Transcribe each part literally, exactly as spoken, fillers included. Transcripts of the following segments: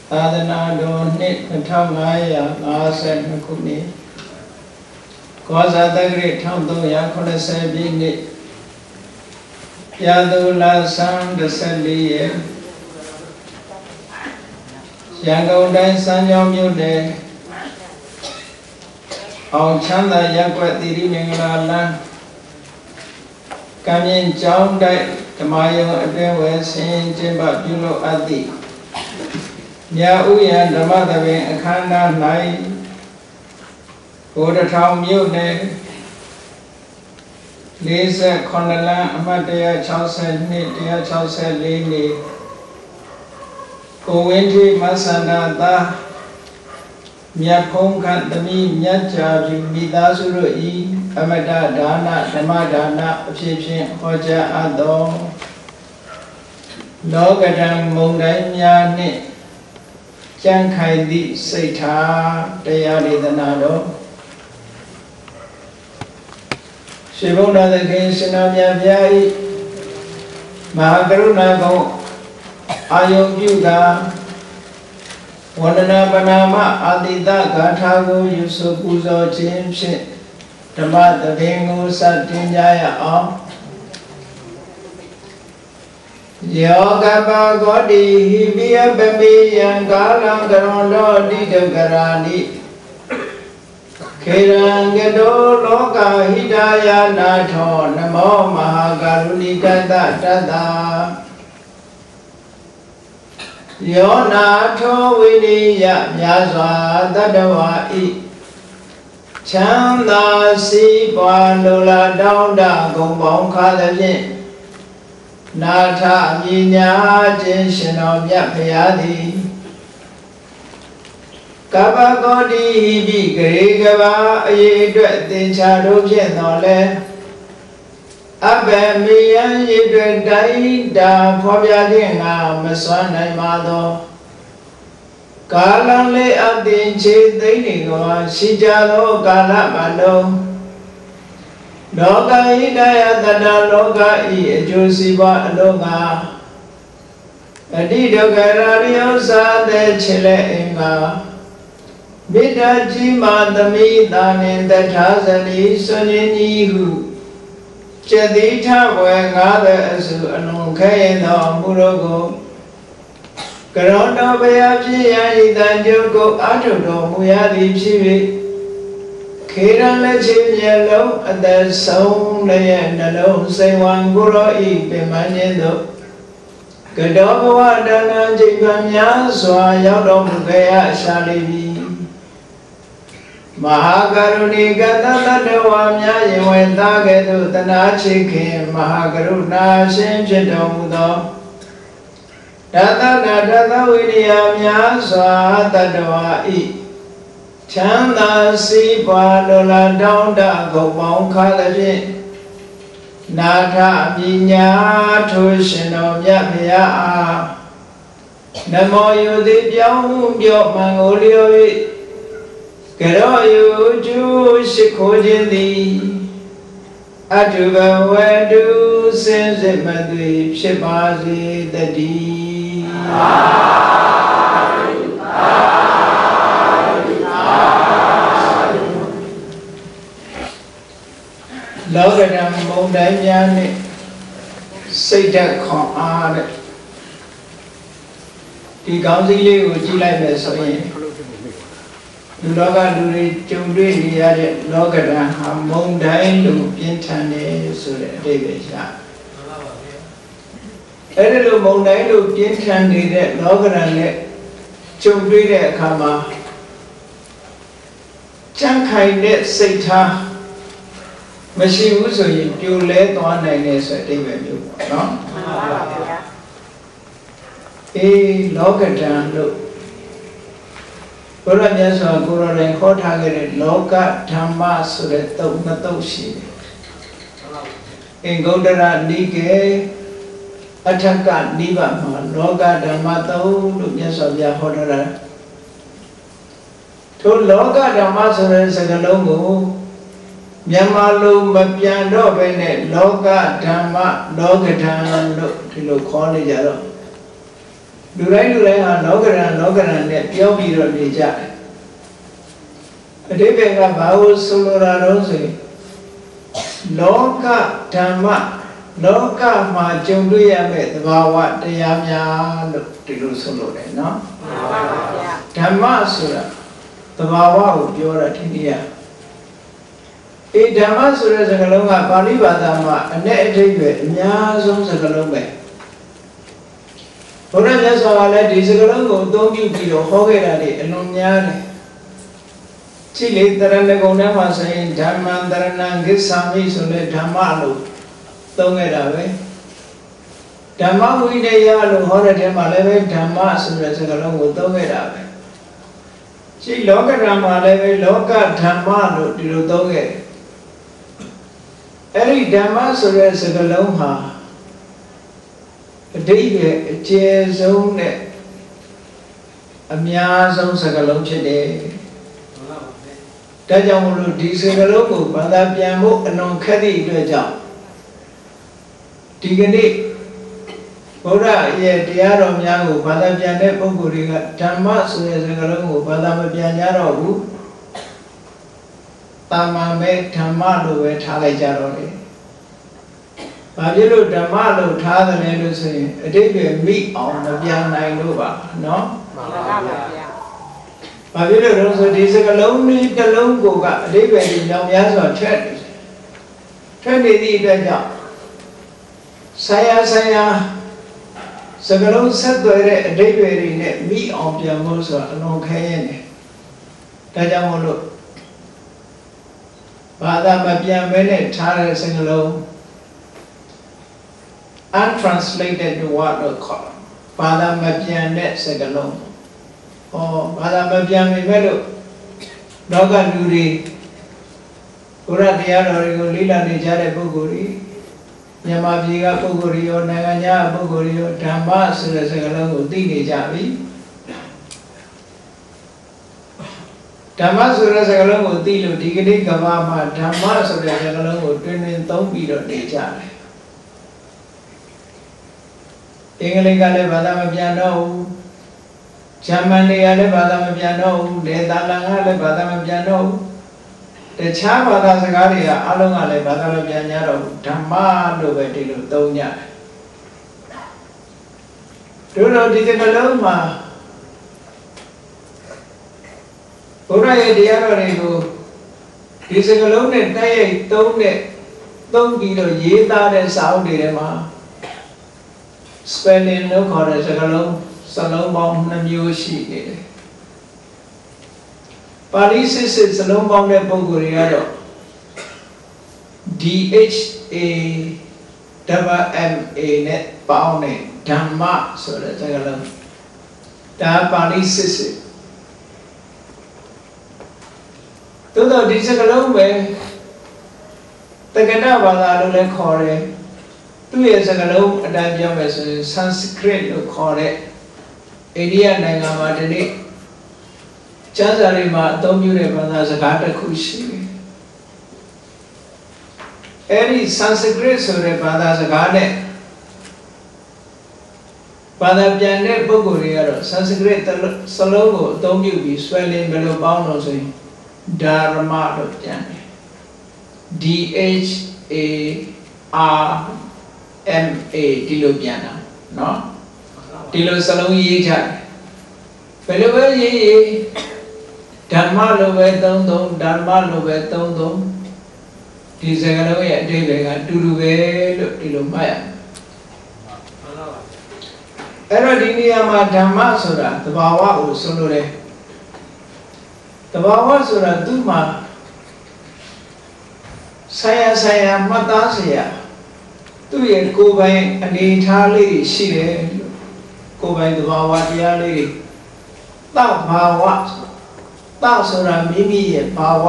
သာသနာတော်နှစ်နှစ်ထောင်ငါးရာငါးဆယ်နှစ်ခုနှစ်ကောဇာတက္ကရာတစ်ထောင်သုံးရာခုနှစ်ဆယ်ပြည့်နှစ်ပြာသူလဆန်းတစ်ဆယ့်လေးရက်ရန်ကုန်တိုင်းစမ်းချောင်းမြို့နယ်အောင်ချမ်းသာရပ်ကွက်သီရိမင်္ဂလာလမ်းကံမြင့်ကျောင်းတိုက်ဓမ္မယုံအတွင်းဝယ်ဆင်းကျင်းပပြုလုပ်အပ်သည့်မြတ်ဥယျာဉ်ဓမ္မသဘင်အခမ်းအနား၌ဘုဒ္ဓထောင်မြို့နယ်လေးဆယ်ခုနှစ်လမ်းအမှတ်တစ်ရာခြောက်ဆယ်နှစ်တစ်ရာခြောက်ဆယ်လေးနှစ်ကိုဝင်းထိမဆန္ဒသာမြတ်ဖုံးခတ်သမီးမြတ်ကြာပြုမိသားစုတို့ဤအမတဒါနဓမ္မဒါနအဖြစ်ဖြင့်ဟောကြားအပ်သောလောကဓာတ်မုံတိုင်းများနှင့်ကြံ့ခိုင်သည့်စိတ်ထားတရားဒေသနာတော်ရှင်ဘုရားသခင်ရှင်တော်မြတ်ဗျာ၏မဟာကရုဏာကုံအာယုပြုတာဝန္ဒနာပနာမအာတိတဂါထာကိုယူဆိုပူဇော်ခြင်းဖြင့်ဓမ္မသဘင်ကိုစတင်ကြရအောင်ယောကပဂောတိဟိပိယပမေယံကာလံကရွန်တော်တိတကရာနိခေရံကတောလောကဟိတယာနာထောနမောမဟာကရုဏိကတတတ္တယောနာထောဝိနိယမြတ်စွာတတ္တဝါဤချမ်းသာစီးပွားလိုလားတောင်းတဂုံပေါင်းခါသဖြင့်နာထမြညာခြင်းရှင်တော်မြတ်ဖရာသည်ကပ္ပဂောတိဟိပိဂရေကဘာအရေးအတွက်သင်္ချာတို့ဖြင့်တော်လဲအဘယ်မေယံရည်တွေတိုင်းတာဖော်ပြခြင်းငါမစွမ်းနိုင်ပါသောကာလလေးအတင်ချေသိမ့်နေကောရှိကြသောကာလပတ်လုံးလောကဟိတယတတလောကဤအကျိုးစီးပွားအလုံးငါအတိဒုက္ခရာရိယသာတဲ့ချေလက်အင်္ဂါမေတ္တာကြီးမာသမိတာနှင့်တထာဇလိဆွန်ရင်ကြီးဟုကျတိထဝေငါးတဲ့အစုအလုံးခဲရင်တော်မူတော်ကိုကရောတော်ဘုရားဖြစ်ရဤတန်ကျုပ်ကိုအာထုတော်မူရသည်ဖြစ်၍ခေရန်လက်ချင်းမျက်လုံးအသက်ဆုံးလည်းနှလုံးစိတ်ဝံကိုရောဤပင်မခြင်းတို့ကတောဘဝတဏ္ဍจิตကများစွာရောက်တော်မူခဲ့ရရှာလိမ့်မည်မဟာကရုဏီကတတ္တဝါများယင်ဝေသားကဲ့သို့တနာချစ်ခင်မဟာကရုဏာရှင်ဖြစ်တော်မူသောတတ္တနာတတ္တဝိရိယများစွာတတ္တဝါဤချမ်းသာစီးပွားလိုလားတောင်းတဂုံပေါင်းခါသဖြင့်နာထပညာထိုရှင်တော်မြတ်ဖရာအားနမောယုတိပြောင်းပြော့မှန်ကိုလျော်၍ကရောယုကျူရှိခိုးခြင်းသည်အတုဘဝတုစင်စစ်မသွေဖြစ်ပါစေတည်းအာလောကဓာတ်မုံတိုင်းများနဲ့စိတ်ဓာတ်ခွန်အားတဲ့ဒီကောင်းစီးလေးကိုကြည့်လိုက်မယ်ဆိုရင်လူလောကလူတွေကြုံတွေ့နေရတဲ့လောကဓာတ်ဟာမုံတိုင်းလိုပြင်းထန်တယ်ဆိုတဲ့အဓိပ္ပာယ်ရအဲ့ဒီလိုမုံတိုင်းလိုပြင်းထန်နေတဲ့လောကဓာတ်နဲ့ကြုံတွေ့တဲ့အခါမှာကြံ့ခိုင်တဲ့စိတ်ထားမရှိဘူးဆိုရင်ပြိုလဲသွားနိုင်တယ်ဆိုတဲ့အဓိပ္ပာယ်မျိုးပေါ့နော်မှန်ပါဗျာအေးလောကဓာတ်လို့ဘုရားမြတ်စွာဘုရားရင်ခေါ်ထားခဲ့တဲ့လောကဓမ္မဆိုတဲ့သုံးနှစ်သုတ်ရှိတယ်အင်္ဂုတ္တရနိကေအထက်ကနိဗ္ဗာန်မှာလောကဓမ္မသုံးလို့မြတ်စွာဘုရားဟောထားတာထိုလောကဓမ္မဆိုတဲ့စကားလုံးကိုမြန်မာလိုမပြန်တော့ဘဲနဲ့လောကဓမ္မလောကဓာတ်လို့ဒီလိုခေါ်နေကြတော့လူတိုင်းလူတိုင်းဟာလောကရန်လောကရန်နဲ့ပြောပြီးတော့နေကြတယ်အတိပ္ပယ်ကဘာလို့ဆိုလိုတာတော့ဆိုရင်လောကဓမ္မလောကမှာကြုံတွေ့ရမယ့်သဘာဝတရားများလို့ဒီလိုဆိုလို့တယ်နော်မှန်ပါဗျာဓမ္မဆိုတာသဘာဝကိုပြောတာဒီနေ့อ่ะအေဓမ္မဆိုတဲ့စကားလုံးကပါဠိဘာသာမှာအ내အဓိပ္ပာယ်အများဆုံးစကားလုံးပဲဘုရားမြတ်စွာဘုရားလည်းဒီစကားလုံးကိုအသုံးပြုပြီးတော့ဟောခဲ့တာတွေအလွန်များတယ်ကြည့်လေတရဏဂုံထဲမှာဆိုရင်ဓမ္မံတရဏံဂစ္ဆာမိဆိုတဲ့ဓမ္မလို့သုံးခဲ့တာပဲဓမ္မဝိနည်းလို့ဟောတဲ့ထဲမှာလည်းပဲဓမ္မဆိုတဲ့စကားလုံးကိုသုံးခဲ့တာပဲကြည့်လောကဓမ္မလည်းပဲလောကဓမ္မလို့ဒီလိုသုံးခဲ့တယ်အဲ့ဒီဓမ္မဆိုတဲ့စကားလုံးဟာအတိတ်ရဲ့အကျယ်ဆုံးနဲ့အများဆုံးစကားလုံးဖြစ်တယ်ဒါကြောင့်မလို့ဒီစကားလုံးကိုဘာသာပြန်ဖို့အလွန်ခက်သည့်အတွက်ကြောင့်ဒီကနေ့ဘုရားရဲ့တရားတော်များကိုဘာသာပြန်တဲ့ပုဂ္ဂိုလ်တွေကဓမ္မဆိုတဲ့စကားလုံးကိုဘာသာမပြန်ကြတော့ဘူးတာမန်ပဲဓမ္မလို့ပဲထားလိုက်ကြတော့တယ်။ဘာဖြစ်လို့ဓမ္မလို့ထားတယ်လဲလို့ဆိုရင်အတိတ်ကမိအောင်မပြန်နိုင်လို့ပါနော်။မှန်ပါဗျာ။ဘာဖြစ်လို့လဲဆိုဒီစကလုံးလေးတစ်လုံးကိုကအတိတ်ပဲဒီကြောင်များစွာထွက်နေတယ်။ထွက်နေသည့်အတွက်ကြောင့်ဆရာဆရာစကလုံးဆက်သွယ်တဲ့အတိတ်ပဲတွေနဲ့မိအောင်ပြန်ဖို့ဆိုတာအလွန်ခဲရင်တယ်။ဒါကြောင့်မို့လို့ဘာသာမပြန်ဘဲနဲ့ထားတဲ့စကားလုံး untranslated word လို့ခေါ်တယ်ဘာသာမပြန်တဲ့စကားလုံးဟောဘာသာမပြန်ပေမဲ့လို့လောကလူတွေဘုရားတရားတော်တွေကိုလေ့လာနေကြတဲ့ပုဂ္ဂိုလ်တွေမြန်မာပြည်ကပုဂ္ဂိုလ်တွေရောနိုင်ငံခြားပုဂ္ဂိုလ်တွေရောဓမ္မဆိုတဲ့စကားလုံးကိုသိနေကြပြီဓမ္မဆိုတဲ့စကားလုံးကိုသိလို့ဒီကနေ့ကမ္ဘာမှာဓမ္မဆိုတဲ့စကားလုံးကိုတွင်တွင်သုံးပြီးတော့နေကြတယ်အင်္ဂလိပ်ကလည်းဘာသာမပြန်တော့ဘူးဂျာမန်တွေကလည်းဘာသာမပြန်တော့ဘူးဒေသနာကလည်းဘာသာမပြန်တော့ဘူးတခြားဘာသာစကားတွေကအလုံးကလည်းဘာသာမပြန်ကြတော့ဘူးဓမ္မလို့ပဲဒီလိုသုံးကြတယ်တို့တော့ဒီစကားလုံးမှာဘုရားရဲ့တရားတော်တွေကိုဒီစကားလုံးနဲ့တိုက်ရိုက်သုံးတဲ့သုံးပြီးတော့ရေးသားတဲ့စာအုပ်တွေထဲမှာ spelling လို့ခေါ်တဲ့စကားလုံးစလုံးပေါင်းနှစ်မျိုးရှိနေတယ်ပါဠိစစ်စစ်စလုံးပေါင်းတဲ့ပုံကိုယ်တွေကတော့ D H A M A နဲ့ပေါင်းတဲ့ဓမ္မဆိုတဲ့စကားလုံးဒါပါဠိစစ်စစ်သို့တော့ဒီစကားလုံးပဲတက္ကနာဘာသာလို့လည်းခေါ်တယ်သူ့ရဲ့စကားလုံးအတိုင်းပြောမယ်ဆိုရင် Sanskrit လို့ခေါ်တဲ့အိန္ဒိယနိုင်ငံမှာဒီနေ့ကျမ်းစာတွေမှာအသုံးပြုတဲ့ဘာသာစကားတစ်ခုရှိတယ်အဲဒီ Sanskrit ဆိုတဲ့ဘာသာစကားနဲ့ဘာသာပြန်တဲ့ပုဂ္ဂိုလ်တွေကတော့ Sanskrit စလုံးကိုအသုံးပြုပြီး spelling ဘယ်လိုပေါင်းလို့ဆိုရင်ဓမ္မလို့ပြန်တယ် D H A R M A ဒီလိုပြန်တာเนาะဒီလိုစလုံးရေးကြတယ်ဘယ်လိုပဲရေးရေးဓမ္မလိုပဲသုံးသုံးဓမ္မလိုပဲသုံးသုံးဒီစကားလုံးရဲ့အဓိပ္ပာယ်ကအတူတူပဲလို့ဒီလိုမှတ်ရမယ်အဲ့တော့ဒီနေရာမှာဓမ္မဆိုတာသဘာဝကိုဆိုလိုတယ်သဘာဝဆိုတာသူ့မှာဆရာဆရာမှတ်သားစရာသူ့ရဲ့ကိုယ်ပိုင်အနေထားလေးတွေရှိတယ်ကိုယ်ပိုင်သဘာဝတရားလေးတွေသဘာဝသဆိုတာမိမိရဲ့ဘာဝ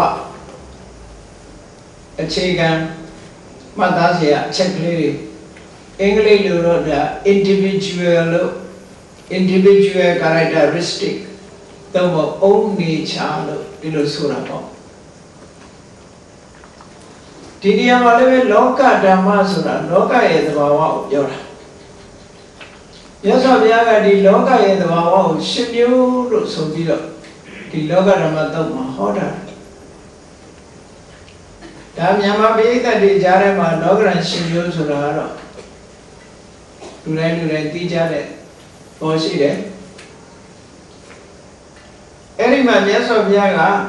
အခြေခံမှတ်သားစရာအချက်ကလေးတွေအင်္ဂလိပ်လိုတော့ဒါ individual လို့ individual characteristic တော့ own nature လို့ဒီလိုဆိုတာပေါ့ဒီနေရာမှာလည်းလောကဓမ္မဆိုတာလောကရဲ့သဘာဝကိုပြောတာ nhớ sao bây giờ đi lót cái gì đó vào xin yêu rồi xong đi rồi đi lót cái mà tao mà khó ra đám nhà mà bây giờ đi ra đây mà lót cái xin yêu rồi đó lúc này lúc này đi ra đây có gì đấy ấy mà nhớ sao bây giờ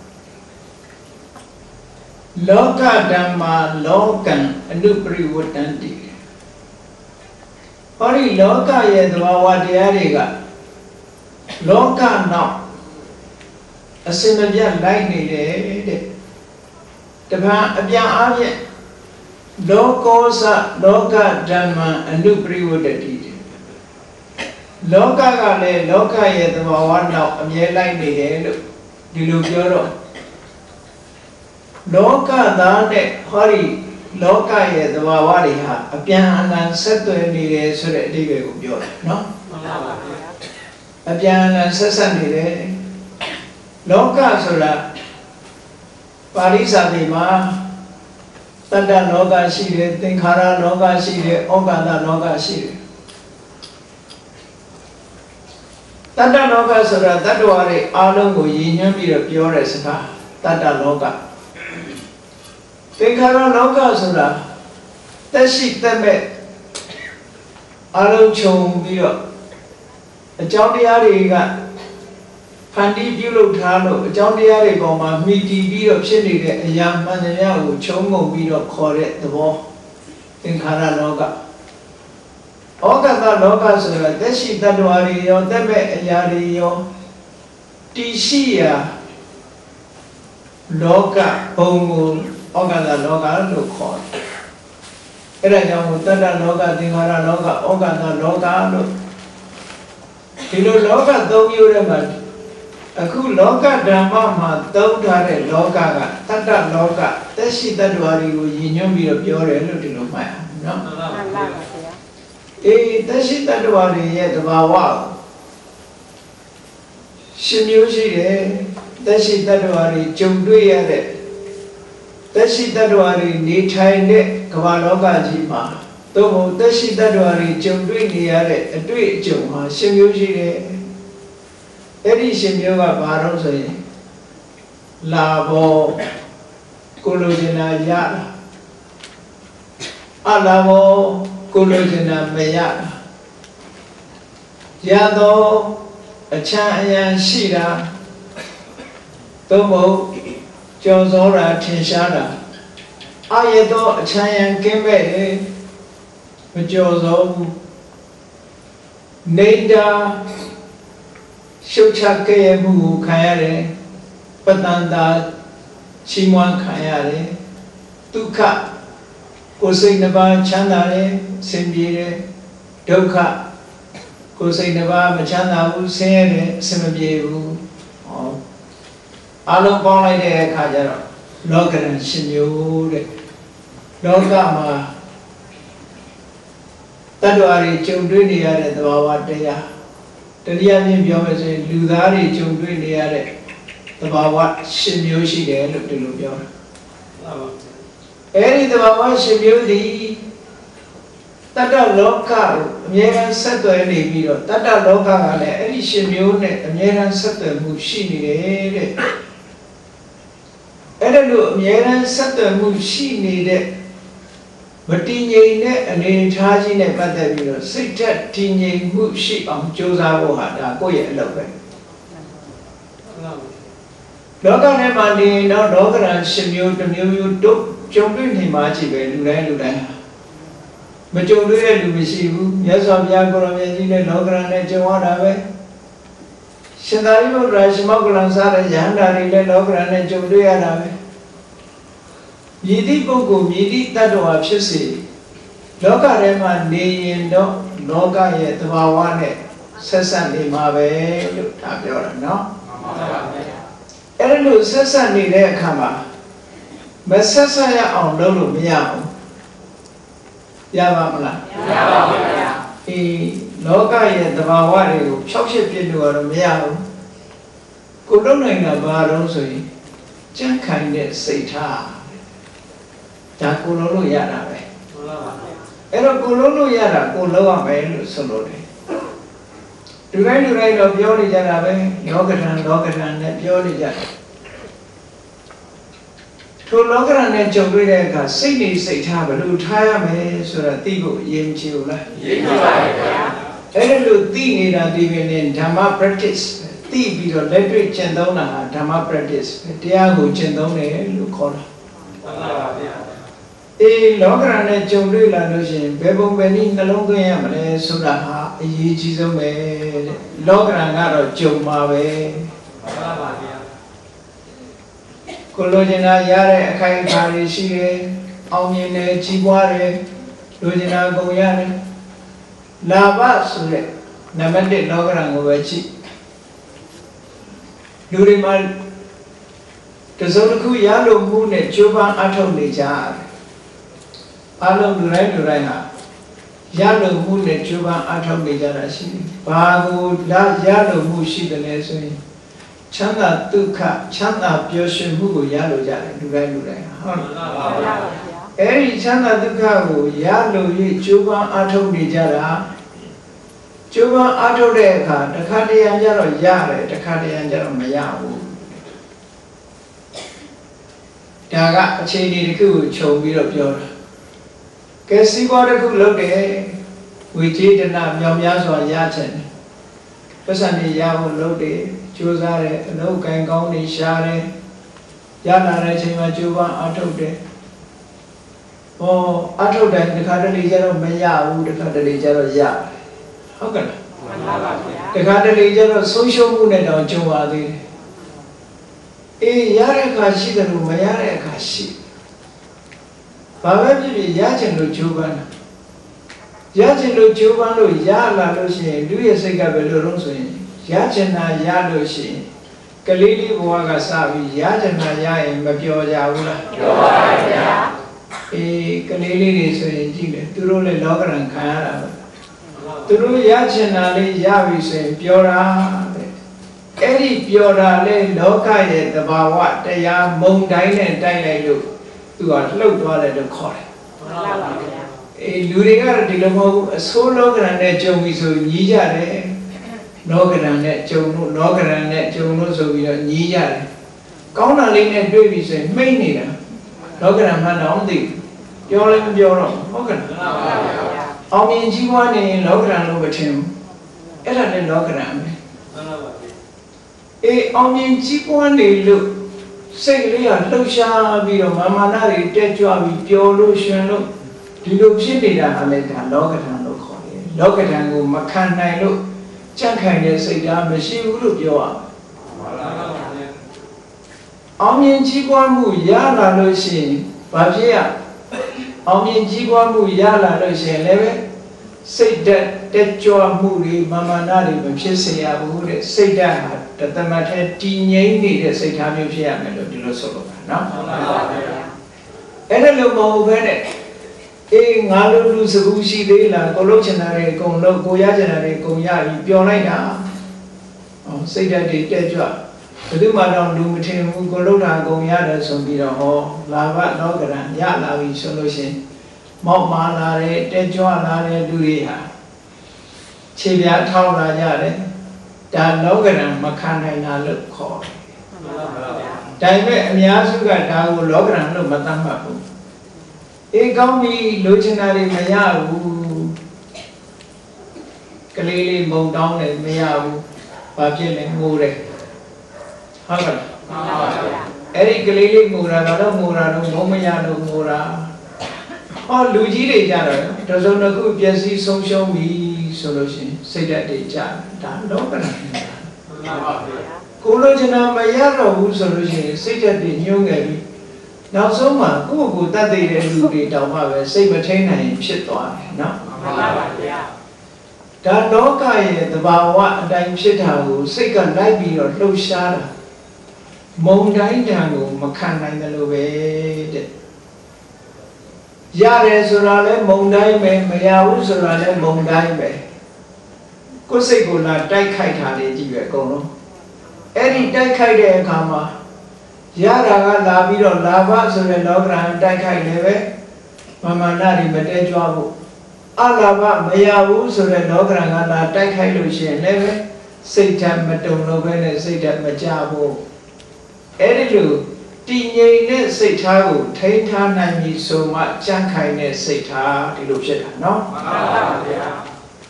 loka dhamma lokan anuprivatanti Ori loka ye dvawa dhyarega loka now asimabya like ni de de tapa abya avya lokosa loka dhamma anuprivatati loka ka le loka ye dvawa now amye like ni de lo di lo pyo ro loka da ne hori loka ye dvawa ri ha apyan anan set twe ni de so de adibbe ko pyo no apyan anan set set ni de loka soda pali sati ma tatta loka shi de thingkhara loka shi de okada loka shi de tatta loka soda tattwa ri alon ko yi nyam pi ro pyo de saka tatta loka Thingkhara loka soda tashi tame alon chung pi ro a chaung taya ri ka phandiပြုလုပ်ထားလို့အကြောင်းတရားတွေပေါ်မှာမိတည်ပြီးတော့ဖြစ်နေတဲ့အရာမှန်တရားကိုချုံငုံပြီးတော့ခေါ်တဲ့သဘောသင်္ခါရလောကဩကတလောကဆိုတာသက်ရှိတ attva တွေရောသက်မဲ့အရာတွေရောတည်ရှိရာလောကဘုံကိုဩကတလောကလို့ခေါ်တယ်အဲ့ဒါကြောင့်တတ္တလောကသင်္ခါရလောကဩကတလောကလို့ဒီလိုလောကသုံးမျိုးထဲမှာအခုလောကဓမ္မမှာသုံးထားတဲ့လောကကတတ္တလောကသက်ရှိတ attva တွေကိုရည်ညွှန်းပြီးတော့ပြောတယ်လို့ဒီလိုမှတ်အောင်နော်မှန်ပါပါဗျာအေးသက်ရှိတ attva တွေရဲ့သဘာဝရှင်မျိုးရှိတယ်သက်ရှိတ attva တွေကြုံတွေ့ရတဲ့သက်ရှိတ attva တွေနေထိုင်တဲ့ကမ္ဘာလောကကြီးမှာသို့မဟုတ်သက်ရှိတ attva တွေကြုံတွေ့နေရတဲ့အတွေ့အကြုံဟာရှင်မျိုးရှိတယ်အဲ့ဒီရှင်မျိုးကဘာလို့ဆိုရင်လာဘောကိုလိုချင်တာရတာအလာဘောကိုလိုချင်တာမရတာရတော့အချမ်းအယံရှိတာသို့မဟုတ်ကြော်စောတာထင်ရှားတာအာရတော့အချမ်းယံကင်းမဲ့တယ်မကြော်စောဘူးနေတာရှုတ်ချခဲ့ရမှုကိုခံရတယ်ပတန်တာချီးမွမ်းခံရတယ်ဒုက္ခကိုယ်စိတ်နှပါချမ်းသာတယ်ဆင်းပြေတယ်ဒုက္ခကိုယ်စိတ်နှပါမချမ်းသာဘူးဆင်းရဲတယ်အဆင်မပြေဘူးဟောအလုံးပေါင်းလိုက်တဲ့အခါကျတော့လောကရန်ရှင်မျိုးတဲ့လောကမှာတ attva တွေကြုံတွေ့နေရတဲ့သဘာဝတရားတရားချင်းပြောမယ်ဆိုရင်လူသားတွေကြုံတွေ့နေရတဲ့သဘာဝရှင်မျိုးရှိတယ်လို့ဒီလိုပြောတာအဲ့ဒီသဘာဝရှင်မျိုးဒီတတ္တလောကကိုအမြဲတမ်းဆက်သွယ်နေပြီးတော့တတ္တလောကကလည်းအဲ့ဒီရှင်မျိုးနဲ့အမြဲတမ်းဆက်သွယ်မှုရှိနေတယ်တဲ့အဲ့ဒါလို့အမြဲတမ်းဆက်သွယ်မှုရှိနေတဲ့မတည်ငြိမ်တဲ့အနေအထားကြီးနဲ့ပတ်သက်ပြီးတော့စိတ်ဓာတ်တည်ငြိမ်မှုရှိအောင်ကြိုးစားဖို့ဟာဒါကိုယ့်ရဲ့အလုပ်ပဲလောကထဲမှာနေတော့လောကရန်ရှင်မျိုးတစ်မျိုးမျိုးတို့ကြုံတွေ့နေမှာကြည့်ပဲလူတိုင်းလူတိုင်းမကြုံတွေ့တဲ့လူမရှိဘူးမြတ်စွာဘုရားကိုရောင်မြတ်ကြီးနဲ့လောကရန်နဲ့ကြုံရတာပဲရှင်သာရိပုတ္တရာရှင်မောက္ကလံစားတဲ့ယဟန္တာတွေလည်းလောကရန်နဲ့ကြုံတွေ့ရတာပဲမြည်သည့်ပုဂ္ဂိုလ်မြည်သည့်တ attva ဖြစ်စေလောကထဲမှာနေရင်တော့လောကရဲ့သဘာဝနဲ့ဆက်ဆက်နေမှာပဲလို့ဒါပြောတာနော်မှန်ပါပါဗျာအဲ့ဒါလို့ဆက်ဆက်နေတဲ့အခါမှာမဆက်ဆက်ရအောင်လုပ်လို့မရဘူးရပါမလားရပါပါဗျာအေးလောကရဲ့သဘာဝတွေကိုဖြောက်ဖြစ်ပြလို့တော့မရဘူးကိုလုံးနိုင်တာဘာလို့ဆိုရင်ကြံ့ခိုင်တဲ့စိတ်ထားဒါကိုလုံးလို့ရတာပဲမှန်ပါပါအဲ့တော့ကိုလုံးလို့ရတာကိုလုံးရမယ်လို့ဆိုလို့တယ်လူတိုင်းလူတိုင်းတော့ပြောနေကြတာပဲလောကဓာတ်လောကဓာတ်နဲ့ပြောနေကြတယ်ထိုလောကဓာတ်နဲ့ကြုံတွေ့တဲ့အခါစိတ်နေစိတ်ထားဘယ်လိုထားရမလဲဆိုတာသိဖို့အရေးကြီးဘူးလားအရေးကြီးပါဗျာအဲ့လိုသိနေတာဒီပင်နဲ့ဓမ္မ practice သိပြီးတော့လက်တွေ့ကျင့်သုံးတာဟာဓမ္မ practice တရားကိုကျင့်သုံးတယ်လို့ခေါ်တာမှန်ပါဗျာအေးလောကဓာတ်နဲ့ကြုံတွေ့လာလို့ရှိရင်ဘယ်ပုံပဲနည်းနှလုံးသွင်းရမလဲဆိုတာဟာအရေးကြီးဆုံးပဲတဲ့လောကဓာတ်ကတော့ကြုံပါပဲမှန်ပါဗျာကိုလိုချင်တာရတဲ့အခိုင်အမာတွေရှိတယ်အောင်မြင်တယ်ကြီးပွားတယ်လိုချင်တာကုန်ရတယ်လာဘဆိုတဲ့နံပါတ်တစ်လောကဓာတ်ကိုပဲကြည့်လူတွေမှာတစုံတစ်ခုရလို့မှုနဲ့ကြိုးပမ်းအထောက်နေကြတယ်အလုံးလူတိုင်းလူတိုင်းဟာရလို့မှုနဲ့ကြိုးပမ်းအထောက်နေကြတာရှိတယ်ဘာကိုလာရလို့မှုရှိတယ်လဲဆိုရင်ချမ်းသာဒုက္ခချမ်းသာပျော်ရွှင်မှုကိုရလို့ကြတယ်လူတိုင်းလူတိုင်းဟုတ်လားပါဗျာအဲ့ဒီချမ်းသာဒုက္ခကိုရလို့ရကြိုးပမ်းအထောက်နေကြတာကျိုးပန်းအားထုတ်တဲ့အခါတစ်ခါတရံကျတော့ရတယ်တစ်ခါတရံကျတော့မရဘူးဒါကအခြေအနေတစ်ခုကိုခြုံပြီးတော့ပြောတာကဲစီးပွားတစ်ခုလုပ်တယ်ဝေကြေးတနာမြောင်များစွာရချင်တယ်ပတ်စံတွေရဖို့လုပ်တယ်ကြိုးစားတယ်အလုပ်ကိုင်ကောင်းတွေရှားတယ်ရလာတဲ့အချိန်မှာကျိုးပန်းအားထုတ်တယ်ဟောအားထုတ်တယ်တစ်ခါတလေကျတော့မရဘူးတစ်ခါတလေကျတော့ရတယ်ဟုတ်ကဲ့လားမှန်ပါပါဗျာတခါတလေကျတော့ဆုံးရှုံးမှုနဲ့တောင်ကြုံပါသေးတယ်အေးရတဲ့အခါရှိတယ်လို့မရတဲ့အခါရှိဘာပဲဖြစ်ဖြစ်ရချင်လို့ကြိုးပမ်းတာရချင်လို့ကြိုးပမ်းလို့ရလာလို့ရှိရင်လူရဲ့စိတ်ကပဲလို့တော့ဆိုရင်ရချင်တာရလို့ရှိရင်ကလေးလေးဘဝကစပြီးရချင်တာရရင်မပျော်ကြဘူးလားပျော်ပါပါဗျာအေးကလေးလေးတွေဆိုရင်ကြည့်တယ်သူတို့လည်းလောကရန်ခံရတာပဲသူတို့ရချင်တာလေးရပြီဆိုရင်ပျော်တာတဲ့အဲ့ဒီပျော်တာလေးလောကရဲ့သဘာဝတရားမုံတိုင်းနဲ့တိုက်လိုက်လို့သူကလှုပ်သွားတယ်လို့ခေါ်တယ်မှန်ပါပါဗျာအေးလူတွေကတော့ဒီလိုမဟုတ်ဘူးအဆိုးလောကရန်နဲ့ကြုံပြီဆိုညီးကြတယ်လောကရန်နဲ့ကြုံလို့လောကရန်နဲ့ကြုံလို့ဆိုပြီးတော့ညီးကြတယ်ကောင်းတာလေးနဲ့တွေ့ပြီဆိုရင်မှိတ်နေတာလောကရန်မှန်းတော့သိပြောလည်းမပြောတော့ဟုတ်ကဲ့မှန်ပါပါဗျာအောင်မြင်ကြီးပွားနေရင်လောကရန်လို့မထင်ဘူးအဲ့ဒါလည်းလောကရန်ပဲမှန်ပါပါအေးအောင်မြင်ကြီးပွားနေလို့စိတ်ကလေးကလှုပ်ရှားပြီးတော့မာမာနတွေတက်ကြွပြီးပျော်လို့ရှင်လို့ဒီလိုဖြစ်နေတာဟာလည်းဒါလောကရန်လို့ခေါ်တယ်လောကရန်ကိုမခံနိုင်လို့ကြံ့ခိုင်တဲ့စိတ်ဓာတ်မရှိဘူးလို့ပြောရမှာမှန်ပါပါအောင်မြင်ကြီးပွားမှုရလာလို့ရှိရင်ဘာဖြစ်ရအောင်မြင်ကြီးပွားမှုရလာလို့ရှိရင်လည်းပဲစိတ်ဓာတ်တက်ကြွမှုတွေမာမာနတွေမဖြစ်စေရဘူးတဲ့စိတ်ဓာတ်ဟာတသမတ်ထဲတည်ငြိမ်နေတဲ့စိတ်ထားမျိုးဖြစ်ရမယ်လို့ဒီလိုဆိုလို့ပါနော်မှန်ပါပါအဲ့ဒါလို့မဟုတ်ဘဲနဲ့အေးငါလိုလူစကူးရှိသေးလားကိုလုံးချင်တာတွေအကုန်လုံးကိုရချင်တာတွေအကုန်ရပြီးပျော်လိုက်တာဟောစိတ်ဓာတ်တွေတက်ကြွဘယ်သူမှတော့လူမထင်ဘူးကိုလုံးတာအကုန်ရတယ်ဆိုပြီးတော့ဟောလာဘလောကရန်ရလာပြီဆိုလို့ရှိရင်မောက်မာလာတဲ့တက်ကြွလာတဲ့လူတွေဟာခြေပြားထောက်လာကြတယ်ဒါလောကရန်မခံနိုင်တာလို့ခေါ်တယ်ဒါပေမဲ့အများစုကဒါကိုလောကရန်လို့မသတ်မှတ်ဘူးအေးကောင်းပြီလိုချင်တာတွေမရဘူးကလေးလေးမုံတောင်းတယ်မရဘူးဘာဖြစ်လဲငိုတယ်ဟုတ်ကဲ့မှန်ပါဗျာအဲ့ဒီကလေးလေးငိုတာတော့ငိုတာတော့မုံမရတော့ငိုတာဟောလူကြီးတွေကြတော့တစုံတစ်ခုပျက်စီးဆုံးရှုံးပြီဆိုလို့ရှိရင်စိတ်ဓာတ်တွေကြဒါလောကရန်မှန်ပါဗျာကိုလိုချင်တာမရတော့ဘူးဆိုလို့ရှိရင်စိတ်ဓာတ်တွေညှိုးငယ်ပြီးနောက်ဆုံးမှာကိုယ့်ကိုယ်တတ်သိတဲ့လူတွေတောင်မှပဲစိတ်မထိန်နိုင်ဖြစ်သွားတယ်နော်မှန်ပါပါဗျာဒါလောကရဲ့သဘာဝအတိုင်းဖြစ်တာကိုစိတ်ကလိုက်ပြီးတော့လှုပ်ရှားတာမုံတိုင်းတံကိုမခံနိုင်တယ်လို့ပဲတဲ့ရတယ်ဆိုတာလဲမုံတိုင်းပဲမရဘူးဆိုတာလဲမုံတိုင်းပဲကိုယ်စိတ်ကိုလာတိုက်ခိုက်တာလေးကြည့်ပဲအကုန်လုံးအဲ့ဒီတိုက်ခိုက်တဲ့အခါမှာရတာကလာပြီးတော့လာဘဆိုတဲ့လောကရန်တိုက်ခိုက်လည်းပဲမာမာနတွေမတဲကြွဖို့ Alaba Mayavu so the Logranga take Hilushi never Satan Matono Vene Satan Majabo Edilu Tinye Setago Tainta Nami so much Jankai Seta Dilusheta no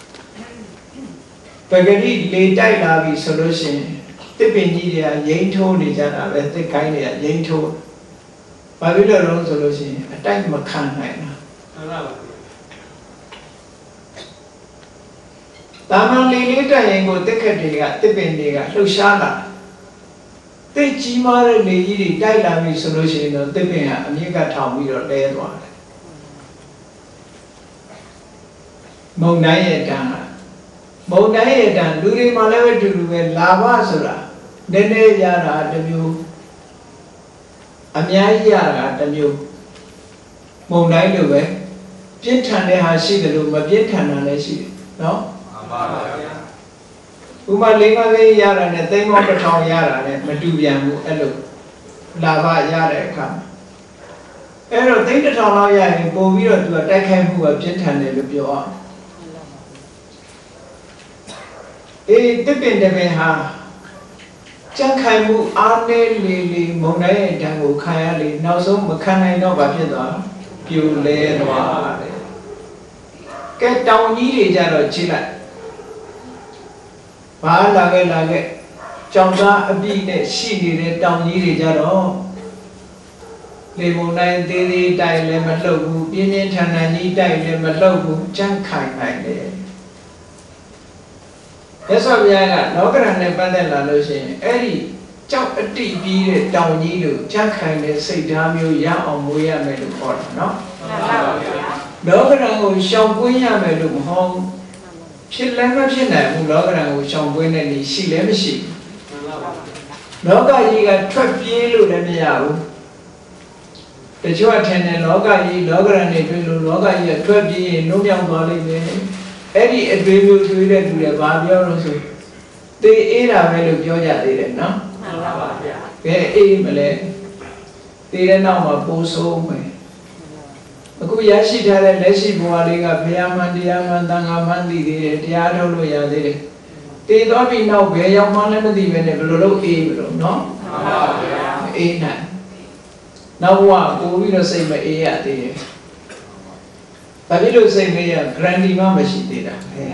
Pagadi lay die lavi solution Tipinia Yainto Nijana the kind of Yainto Babylon solution a time Macan Taman later and go Tekadiga, Tipendiga, Lushana. The Chima lady died solution of Tipina, and you got town with your dead one. Monayatan Monayatan, Luri Malawa to do a lavasura, Dene Yara the Mu Amia Yara the Mu Monay the way. Pintan has seen the room of Pintan and I see. No? Uma Linga Yara and a thing of the town Yara and Matubiamu, hello. Lava Yara come. Ero think the town Yara and go to attack him who have Pintan and the pure. A dipping the Meha Jankaimu Arne Lili Monet Tango Kayali, now so Makana no Bapida, Pure Lay. Get down needed Jaro Chilla. Ba lage lage Chongsa a big she needed down needed Jaro. Lemonade daily die lemon logo, Pinion Tanani die lemon logo, Jankai like there. That's what we are not going to have a Eddie, jump a deep beat down you, Jankai, say damn you, young or Muya made a port, no? Logan Shambuya made a home. She never she never Logan Shambuin and she let me see. Loga you got twelve years and me out. The two attendant Loga ye, Logan and a Loga ye, twelve years, no young body. Eddie a baby to it to the Babia. They ate a value Georgia, didn't know? They ate Malay. They didn't know my post home. Akuyashi had a lessy boarding a Piaman, Diamandanga Mandi, the Tiato Yade. They don't be now pay your money even a little evil, no? Eight nine. Now, what we don't say my A at the But we don't say me Grandy Mama she did.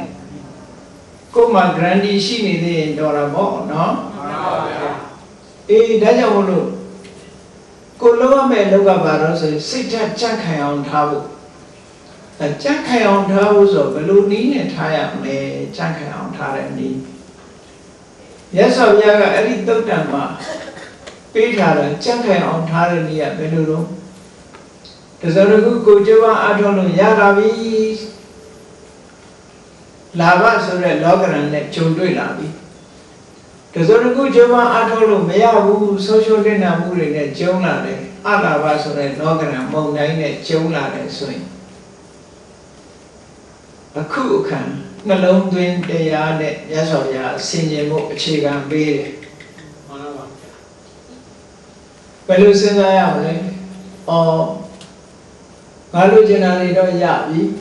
Kuma Grandy she needed Dora Bo, no? Eh, Dajamolo. Koloa me loga baros, sit at Jankai on Tabu. A Jankai on Tabu, so Ballooni and Taya me Jankai on Tarani. Yes, of Yaga Eddie Dotama. Peter Jankai on Tarani at Beluru. The Zaragu Kujava Adolo Yaravi Lava so that logger and let children lavi. The Zaragu Java Adolo Mayavu social dinner moving at Jonah, Alava so that logger and Monaine at Jonah swing. A cool can, no long doing the yard, yes or ya, senior chicken beer. But you say I am, or Malu generally don't yabi.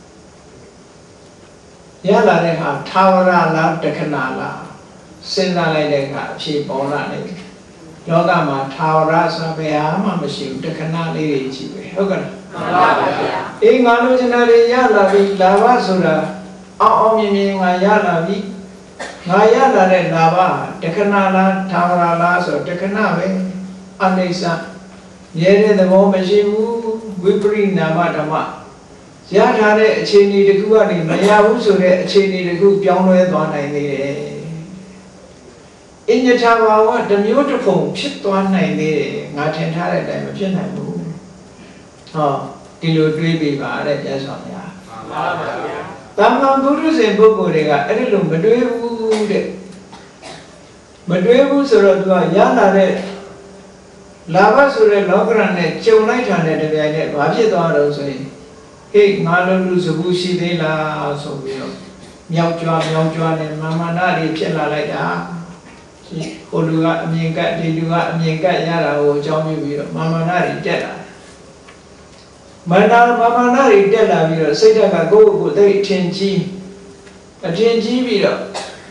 Yala they have Tawara la Decanala, Sinda like she born on it. Logama Tawara Sabaya, machine, Decanali, cheap. Hogan. In Malu generally Yala, Lava Suda, Omini, Yala, Nayala, Lava, Decanala, Tawara, so Decanabe, Anisa. Yet the moment she we bring Namatama. Yatare, a chini the Guani, Mayahuso, a chini the group young with one I need. In the tower, what the beautiful chip one I need, not entirely dimension I move. Oh, Dilu Dribi, yes on ya. Tamam Gurus and Bogorega, Edilum, Maduevu, Maduevu Sura, Yana. Lava so the logger and chill night on it, and Vajidor say, Hey, Malu Zubushi de la Sobio, Miao Juan, Miao Juan, and Mamma Nari, Chilla like that. Olua, Minga, Dilua, Minga Yara, or Johnny, Mamma Nari, Jetta. Mana mama nari della viro, sei da cago go dei tenji, a tenji viro.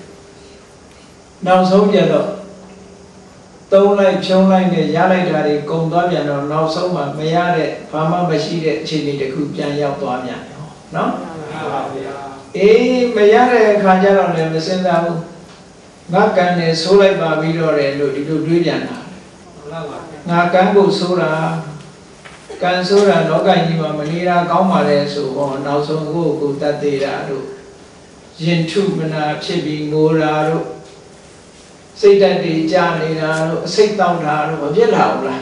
Now so yellow. Don't like show like the yellow daddy, go down or now so much, may add Pama Machine, chili the coop and yellow. No? Eh, may add Kajal on the send out. Not can a solar babido and look to Duyana. Not can go soda. Can soda, no can you, Manila, Gomare, so on, now so go that they are. Yin two mana chipping go. Say that the Janina, say down her, Yellow.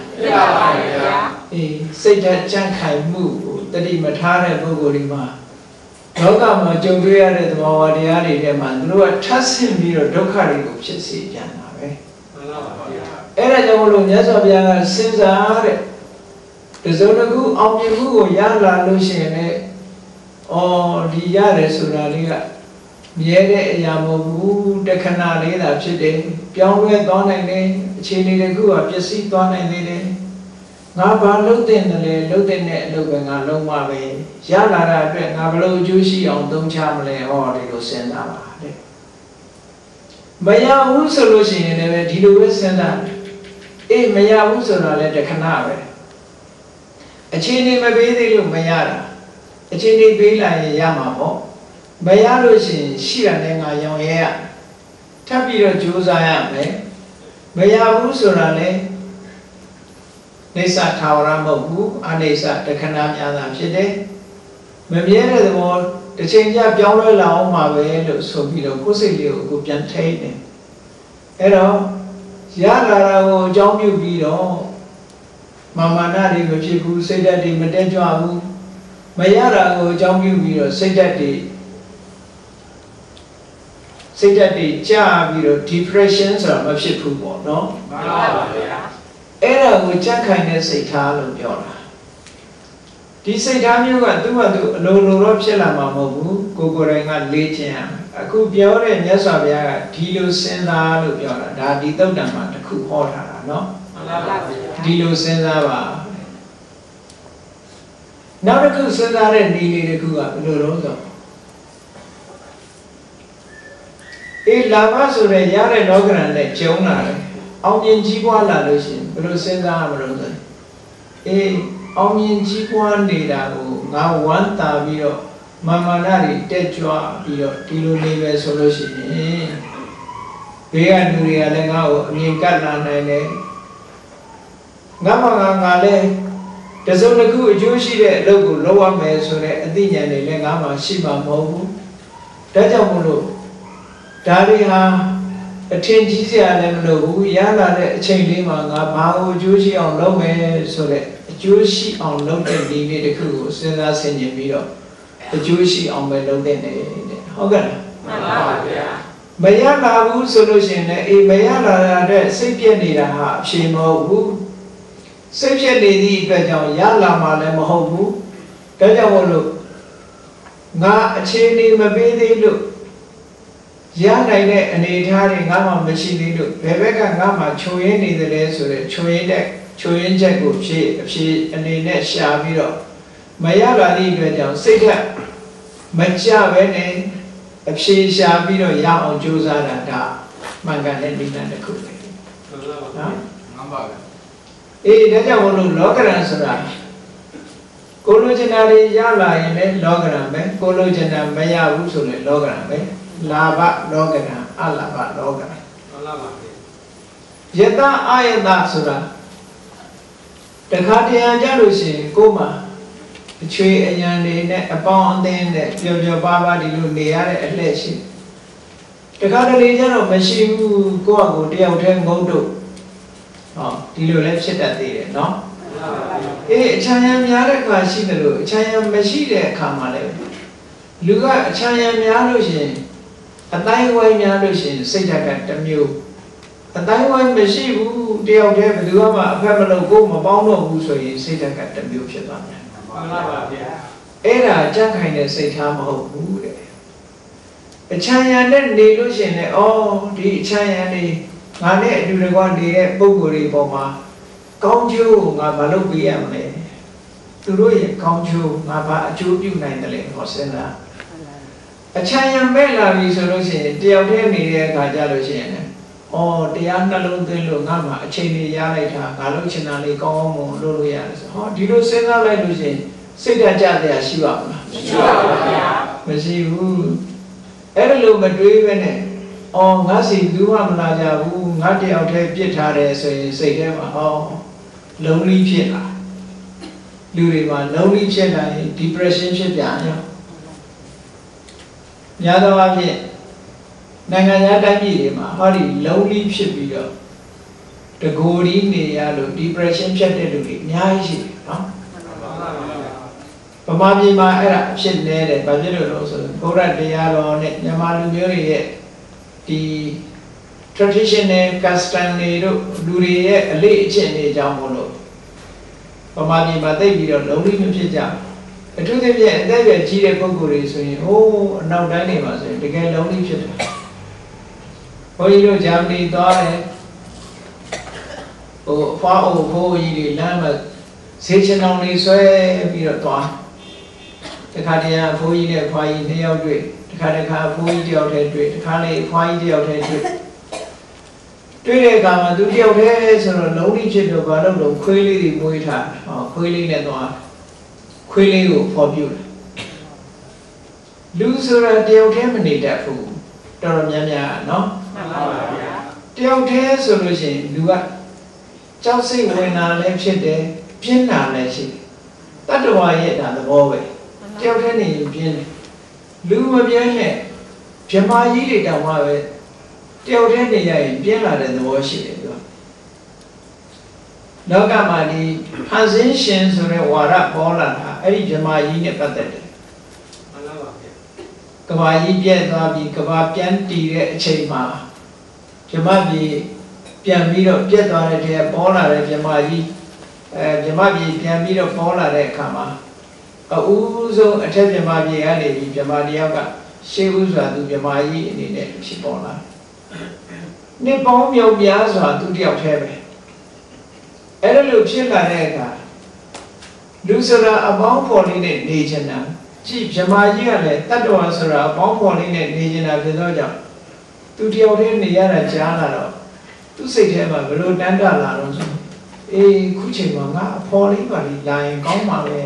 Say that Jankai move, that he matara Bogorima. Logama Jovia at the Mawadiari, the man, no, a trust him, you know, Dokari, which is a Jana. Era Jamolo Yazavia, since I had the Zonagu, Omnibu, Yala Lucian, or the Yare Suralia. Yere Yamobu, the Canary, that today, Pianwe Donne, Chili the Gua, Jessie Donne, Naba looked in the looked in it, looking at Loma Bay, Yala, Nablo Juicy on Dom Chamle or the Lucena. Maya Unsolution in the Tilu Sena. Eh, Maya Unsula let the Canary. A chini may be the Mayara. A chini be like Yamaho. Mayalo Shira Nenga Young Air. Tapiro Josiah, eh? Mayabu Surale Nesa Tawaramo, Anesa, the Kanam Shide. Mayera the wall, the change up Yolo Lao Mave, so Pido Pusilio, Gupian Tate. Ero Yara, John Bido, Mamma Nadi, Machiku, say that the Medejo Mayara, John Bido, say that the Say that the job, you know, depressions are a ship football, no? Era with Jack kindness a talo yona. This say, damn you got two and low low of Shelama Mobu, Gogorenga Letiam. A coup Biore and Yasavia, Tilo Senda Lupiona, Daddy Dodama, the coup order, no? Tilo Senda. Now the coup Senda and nearly the coup up, Lorozo. A lava so the Yara Logan like Jonah, Omian Jibwala Lucian, Rosenda Amrosa. A Omian Jibwan Dida, now one tabio, Mamanari, Tetua, Tilo Neve solution. Pea Nuria Lengao, Ninkana Nane Namangale, the Zonaku, Joshi, logo, lower meso, Adina, Lengama, Shiba Mobu, Tajamulu. Daria, a change easy and low, Yana, changing on a Mao, Juicy on low man, so that Juicy on low and needed the crew, send us in your video. The Juicy on my low then. Hogan. Mayana solution, a Mayana, Sapien need a half, Shimo, who Sapien need Yala Malamo, Tajamolo. Na a chain my baby look. Yana and Italian Gama machine look, Rebecca Gama, Choyen in the lens with a Choyen deck, Choyen Jago, she, she, and the net Shaviro. Mayala lead down, say that Macha Vene, if she Shaviro, Yam or Josana da, Mangan and the cook. Eh, that's a one logger answer. Cologenari Yala and Logram, Cologena Maya Rusule Logram. Lava Logana, Alava Logana. Yeta Ayada Sura. The Katian Jalusi, Goma, the tree and Yanni, upon then that Jojo Baba di Lunia at Leshi. The Catalan of machine who go go deal ten go do. Oh, Dilu left it at the no? Eh, Chayam Yaraka Shinalu, Chayam Machine Kamale. Luga Chayam Yalusi. A Taiwan Yalusin, say that the mule. A Taiwan machine who deal there with Lama, Pamela Goma Bono, who say that the mule should not. Era Jankina say Tamo who there. A China then delusion, oh, the China, I net do the one day at Bogori Boma. Conju, Malubi Amne. သူတို့ရဲ့ကောင်းကျိုးငါဘာအကျိုးပြုနိုင်တယ်လဲဟောစဉ်းစားအချမ်းရံမဲ့လာပြီဆိုလို့ရှိရင်တယောက်တည်းနေတဲ့အခါကြလို့ရှိရင်အော်တရားနှလုံးသွင်းလို့ငါမှအချိန်ကြီးရလိုက်တာငါလုပ်ချင်တာလေးကောင်းအောင်လုပ်လို့ရတယ်ဆိုဟောဒီလိုစဉ်းစားလိုက်လို့ရှိရင်စိတ်ဓာတ်ကြတရားရှိပါမလားမရှိပါဘူးဗျာမရှိဘူးအဲ့ဒါလို့မတွေးပဲနဲ့အော်ငါစီဘူးမှမလာကြဘူးငါတယောက်တည်းပြစ်ထားတယ်ဆိုရင်စိတ်ထဲမှာဟောလုံးလေးဖြစ်လာလူတွေမှာလုံးလေးဖြစ်လာရင် depression ဖြစ်ပြန်ရောများသောအားဖြင့်နိုင်ငံသားတိုင်းပြည်တွေမှာဟောဒီလုံးလေးဖြစ်ပြီးတော့တကိုယ်ဒီနေရလို့ depression ဖြစ်တဲ့လူတွေအများကြီးရှိတယ်နော်ဗမာပြည်မှာအဲ့ဒါဖြစ်နေတယ်ဘာဖြစ်လို့လဲဆိုတော့ဘုရားတရားတော်နဲ့မြန်မာလူမျိုးတွေရဲ့ဒီ traditional custom တွေတို့လူတွေရဲ့အလေးအကျင့်တွေအကြောင်းမို့လို့ဗမာပြည်မှာသိပြီးတော့လုံးလေးမဖြစ်ကြအထူးသဖြင့်အသက်အရွယ်ကြီးတဲ့ပုဂ္ဂိုလ်တွေဆိုရင်ဟိုးအနောက်တိုင်းတွေမှာဆိုရင်တကယ်လုံးလေးဖြစ်တယ်ဘုန်းကြီးတို့ဂျာမနီသွားတယ်ဟိုအဖွားအိုဖိုးကြီးတွေလမ်းမှာဈေးချင်အောင်လေးဆွဲပြီးတော့သွားတခါတည်းအဖိုးကြီးနဲ့အဖွားကြီးနှစ်ယောက်တွေ့တခါတခါအဖိုးကြီးတယောက်တည်းတွေ့တခါလေအဖွားကြီးတယောက်တည်းတွေ့တွေ့တဲ့အခါမှာသူတယောက်တည်းဆိုတော့လုံးလေးဖြစ်တော့ဘာလို့လို့ခွေးလေးတွေမွေးထားဟောခွေးလေးနဲ့သွားခွေးလေးကိုဖော်ပြတယ်လူဆိုတာတယောက်တည်းမနေတတ်ဘူးတော်တော်များများနော်မှန်ပါဗျာတယောက်တည်းဆိုလို့ရှိရင်လူကကြောက်စိတ်ဝင်တာလည်းဖြစ်တယ်ပြင်းတာလည်းရှိတယ်တတ္တဝါရဲ့ဒါသဘောပဲတယောက်တည်းနေရင်ပြင်းတယ်လူမပြင်းနဲ့ဗြဟ္မာကြီးတွေတောင်မှပဲတယောက်တည်းနေရရင်ပြင်းလာတဲ့သဘောရှိတယ်သူကလောကမှာဒီဖန်ဆင်းရှင်ဆိုတဲ့ဝါဒပေါ်လာတာအဲ့ဒီဗြဟ္မာကြီးနဲ့ပတ်သက်တယ်မှန်ပါပါဗျာကဘာကြီးပြည့်သွားပြီးကဘာပြန်တည်တဲ့အချိန်မှာဗြဟ္မာကြီးပြန်ပြီးတော့ပြတ်သွားတဲ့တည်းပေါ်လာတဲ့ဗြဟ္မာကြီးအဲဗြဟ္မာကြီးပြန်ပြီးတော့ပေါ်လာတဲ့အခါမှာအဦးဆုံးအထက်ဗြဟ္မာကြီးကနေပြီးဗြဟ္မာတယောက်ကရှေးဦးစွာသူဗြဟ္မာကြီးအနေနဲ့ဖြစ်ပေါ်လာနှစ်ပေါင်းမြောက်များစွာသူတယောက်တည်းပဲအဲ့ဒါလို့ဖြစ်လာတဲ့အခါလူဆိုတာအပေါင်းဖော်လေးနဲ့နေချင်တာကြည့်ဗြဟ္မာကြီးကလည်းတတ္တဝါဆိုတာအပေါင်းဖော်လေးနဲ့နေချင်တာဖြစ်သောကြောင့်သူတယောက်တည်းနေရတာကြားလာတော့သူစိတ်ထဲမှာဘလို့တန်းတလာတော့ဆိုအေးခုချိန်မှာငါအဖော်လေးပါလိလာရင်ကောင်းပါလေ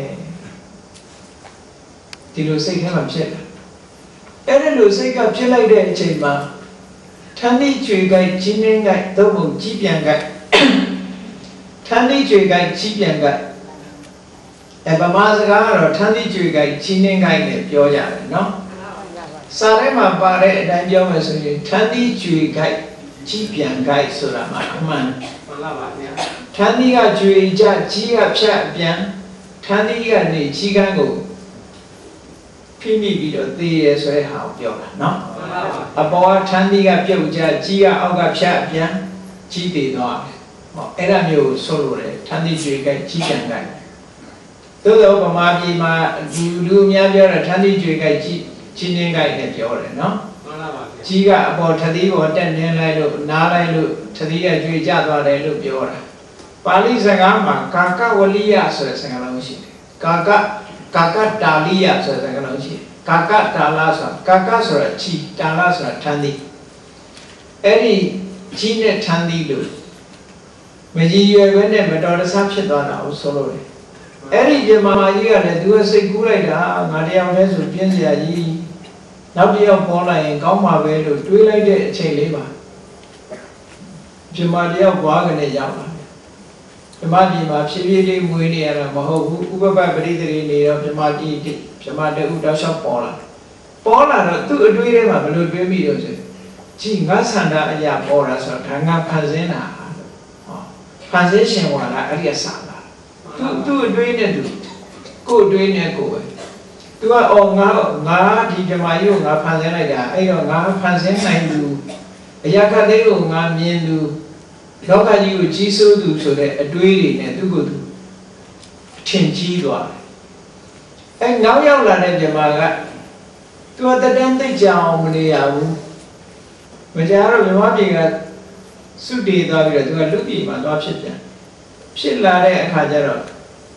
ဒီလိုစိတ်ထဲမှာဖြစ်လာအဲ့ဒါလိုစိတ်ကဖြစ်လိုက်တဲ့အချိန်မှာထန်းတိကျွေကြိုက်ကြီးနှင်းကြိုက်သို့မဟုတ်ကြီးပြန်ကြိုက်ထန်းတိကျွေကြိုက်ကြီးပြန်ကြိုက်အဲဗမာစကားကတော့ထန်းတိကျွေကြိုက်ကြီးနှင်းကြိုက်နဲ့ပြောကြတယ်နော်စာထဲမှာပါတဲ့အတိုင်းပြောမယ်ဆိုရင်ထန်းတိကျွေကြိုက်ကြီးပြန်ကြိုက်ဆိုတာမှအမှန်မှန်ပါပါဗျာထန်းတိကကျွေကြကြီးကဖြတ်ပြန်ထန်းတိကနေကြီးကန်းကိုဖိမိပြီးတော့သေရဆိုတဲ့ဟာကိုပြောတာနော်အပေါ်ကထန်းသီးကပြုတ်ကြကြီးကအောက်ကဖြတ်ပြန်ကြီးတည်သွားတယ်ဟောအဲ့ဒါမျိုးကိုဆိုလို့တယ်ထန်းသီးကျွေးကကြီးပြန်ကြိုက်သို့တော့ဗမာပြည်မှာလူလူအများပြောတာထန်းသီးကျွေးကကြီးချင်းချင်းကြိုက်နဲ့ပြောတယ်နော်ကြီးကအပေါ်ထသီးပေါ်တက်နေလိုက်လို့နားလိုက်လို့ထသီးကကျွေးကျသွားတယ်လို့ပြောတာပါဠိစကားမှာကာကဝလိယဆိုတဲ့စကားလုံးရှိတယ်ကာကကာကတာလိယဆိုတဲ့စကားလုံးရှိတယ်ကာကတာလာဆိုတာကာကဆိုတာချီတာလာဆိုတာထန်းသီးအဲ့ဒီကြီးနဲ့ထန်းသီးလို့မကြီးရွယ်ပဲနဲ့မတော်တဆဖြစ်သွားတာကိုဆိုလို့တယ်အဲ့ဒီဗမာကြီးကလည်းသူကစိတ်ကူးလိုက်တာငါတယောက်တည်းဆိုပြင်းစရာကြီးနောက်တစ်ယောက်ပေါ်လာရင်ကောင်းမှာပဲလို့တွေးလိုက်တဲ့အချိန်လေးပါဗမာတယောက်ဘွားကနေရောက်လာဗမာပြည်မှာဖြည်းဖြည်းလေးမွေးနေရတာမဟုတ်ဘူးဥပပပရိသေတွေနေတော့ဗမာပြည်ဗမာတအုပ်တောက်လျှောက်ပေါ်လာပေါ်လာတော့သူ့အတွေးထဲမှာဘယ်လိုတွေးမိတော့ဆိုကြည်ငါဆန္ဒအရာပေါ်လာဆိုတော့ဒါငါဖန်ဆင်းတာဟောဖန်ဆင်းရှင်ဝါလာအဲ့ဒီအစလာသူ့သူ့အတွေးနဲ့သူကိုယ်အတွေးနဲ့ကိုယ်ပဲသူကအော်ငါငါဒီဗမာကြီးကိုငါဖန်ဆင်းလိုက်တာအဲ့တော့ငါဖန်ဆင်းနိုင်သူအရာကလေးကိုငါမြင်သူလောကကြီးကိုကြီးစိုးသူဆိုတဲ့အတွေးတွေနဲ့သူ့ကိုယ်သူထင်ကြီးသွားတယ်အဲနောက်ရောက်လာတဲ့ဗမာကသူကတတန်းသိကြအောင်မနေရဘူးမကြတော့ဗမာပြည်ကစုတည်သွားပြီးတော့သူကလူပြည်မှာသွားဖြစ်ပြန်ဖြစ်လာတဲ့အခါကျတော့ဒီ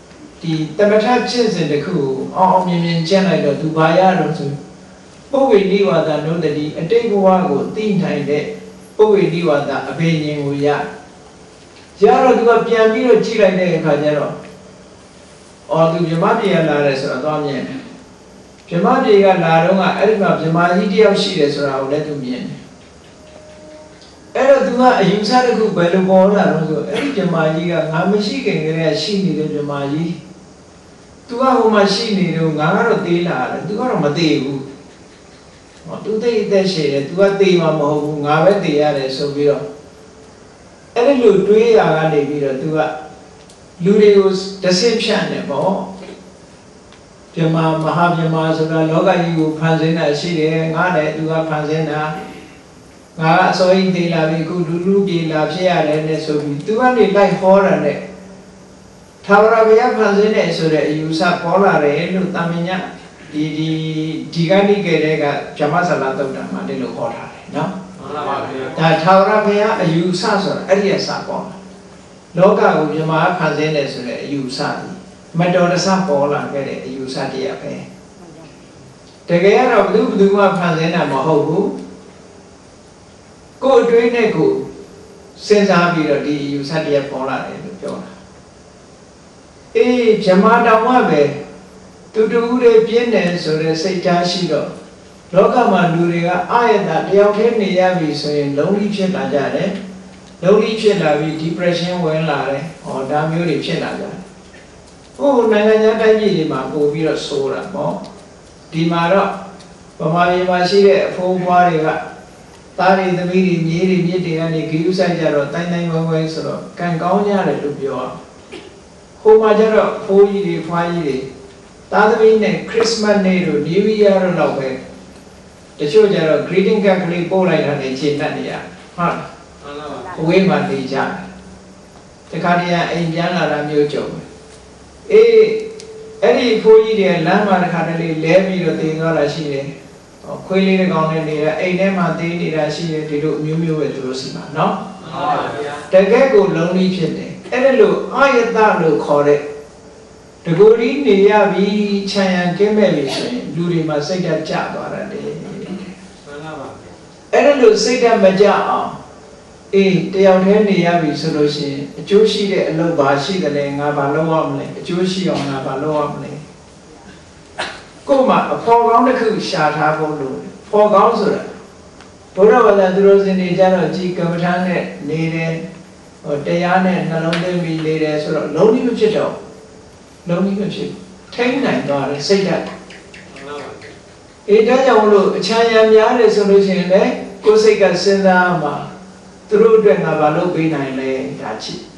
ဒီတမထဖြစ်စဉ်တစ်ခုအောင်အောင်မြင်မြင်ကျင့်လိုက်တော့သူဘာရတော့ဆိုပုဝေနိဝါဒနုတ္တိအတိတ်ဘဝကိုသိနိုင်တဲ့ပုဝေနိဝါဒအဘိညာဉ်ကိုရရတော့သူကပြန်ပြီးတော့ကြည့်လိုက်တဲ့အခါကျတော့အော်သူမြမပြေကလာတယ်ဆိုတော့သွားမြင်တယ်မြမပြေကလာတော့ကအဲ့ဒီမှာမြမကြီးတယောက်ရှိတယ်ဆိုတာကိုလည်းသူမြင်တယ်အဲ့တော့သူကအယူဆတစ်ခုဘယ်လိုပေါ်လာတော့ဆိုအဲ့ဒီမြမကြီးကငါမရှိခင်ကလေးကရှိနေတဲ့မြမကြီးသူကဟိုမှာရှိနေတော့ငါကတော့သေးလာတယ်သူကတော့မသေးဘူးဟောသူသိအသက်ရှိတယ်သူကသေးမှာမဟုတ်ဘူးငါပဲသေးရတယ်ဆိုပြီးတော့အဲ့ဒီလိုတွေးရကနေပြီးတော့သူကလူတွေကိုတဆင့်ဖြတ်နေပေါ့ပြမမဟာပြမဆိုတာလောကကြီးကိုဖန်ဆင်းတာရှိတယ်ငါလည်းသူကဖန်ဆင်းတာငါကအစိုးရသေးလာပြီခုလူလူပြေလာဖြစ်ရတယ်နဲ့ဆိုပြီးသူကနေလိုက်ဟောတာနဲ့သာဝရဘုရားဖန်ဆင်းတယ်ဆိုတဲ့အယူဆပေါ်လာတယ်လို့တာမညဒီဒီဒီကနေ့ကလေးကဗြဟ္မဆလာတုတ်တာမှာဒီလိုဟောထားတယ်နော်မှန်ပါဗျာဒါသာဝရဘုရားအယူဆဆိုတာအဲ့ဒီအစပေါ်လာလောကကိုမြမဖန်ဆင်းတယ်ဆိုတဲ့အယူဆမတော်တဆပေါ်လာခဲ့တဲ့အယူဆတရားပဲတကယ်ကတော့ဘယ်သူဘယ်သူမှဖန်ဆင်းတာမဟုတ်ဘူးကိုယ်အတွင်းနဲ့ကိုယ်စဉ်းစားပြီးတော့ဒီအယူဆတရားပေါ်လာတယ်လို့ပြောတာအေးဗြဟ္မာတောင်မှပဲတူတူတွေပြင်းတယ်ဆိုတဲ့စိတ်ဓာတ်ရှိတော့လောကမှာလူတွေကအာရတတယောက်တည်းနေရပြီဆိုရင်လုံးကြီးဖြစ်လာကြတယ်လုံးကြီးဖြစ်လာပြီး depression ဝင်လာတယ်ဟောဒါမျိုးတွေဖြစ်လာကြတယ်ဟိုနိုင်ငံခြားတိုင်းပြည်တွေမှာပို့ပြီးတော့ဆိုးတာပေါ့ဒီမှာတော့ဗမာပြည်မှာရှိတဲ့အဖိုးဘွားတွေကသားတွေသမီးတွေမြေးတွေမြစ်တွေကနေဂရုစိုက်ကြတော့တိုင်းတိုင်းဝဲဝဲဆိုတော့ကံကောင်းကြတယ်လို့ပြောဟိုမှာကျတော့ဖိုးကြီးတွေဖွားကြီးတွေသားသမီးနဲ့ခရစ်စမတ်နေ့တို့ New Year တို့တော့ပဲတချို့ကျတော့ greeting card ကလေးပို့လိုက်တာနဲ့ခြေတက်နေရဟုတ်လားအဝေးမှာနေကြတခါတည်းအိမ်ပြန်လာတာမျိုးကြုံအေးအဲ့ဒီဖိုးကြီးတွေလမ်းမှာတခါတလေလဲပြီးတော့တင်သွားတာရှိတယ်ခွေးလေးတစ်ကောင်နဲ့နေတာအိမ်ထဲမှာသေးနေတာရှိတယ်ဒီလိုအမျိုးမျိုးပဲသူတို့စီမှာနော်မှန်ပါဗျာတကယ်ကိုလုံးလေးဖြစ်တယ်အဲ့ဒါလို့အာယတလို့ခေါ်တဲ့တကူရီနေရပြီခြံရံကင်းမဲ့ပြီဆိုရင်လူတွေမှာစိတ်ဓာတ်ကျသွားတယ်မှန်ပါပါအဲ့ဒါလို့စိတ်ဓာတ်မကျအောင်အေးတယောက်တည်းနေရပြီဆိုလို့ရှိရင်အကျိုးရှိတဲ့အလုပ်ဘာရှိတယ်လဲငါဘာလုပ်ရမလဲအကျိုးရှိအောင်ငါဘာလုပ်ရမလဲကို့မှာအဖော်ကောင်းတစ်ခုရှာထားဖို့လို့ဖော်ကောင်းဆိုတာဘုရားဘာသာသူတို့စင်နေကြတော့ကြည်ကမ္မထာနဲ့နေတယ်ဟိုတရားနဲ့နှလုံးသွင်းပြီးနေတယ်ဆိုတော့လုံးကြီးမဖြစ်တော့လုံးကြီးမဖြစ်ထိန်းနိုင်သွားတယ်စိတ်ဓာတ်အေးဒါကြောင့်လို့အချမ်းရံများတယ်ဆိုလို့ရှိရင်လည်းကိုယ်စိတ်ကစဉ်းစားမှာသူတို့အတွက်ငါဘာလုပ်ပေးနိုင်လဲဒါချစ်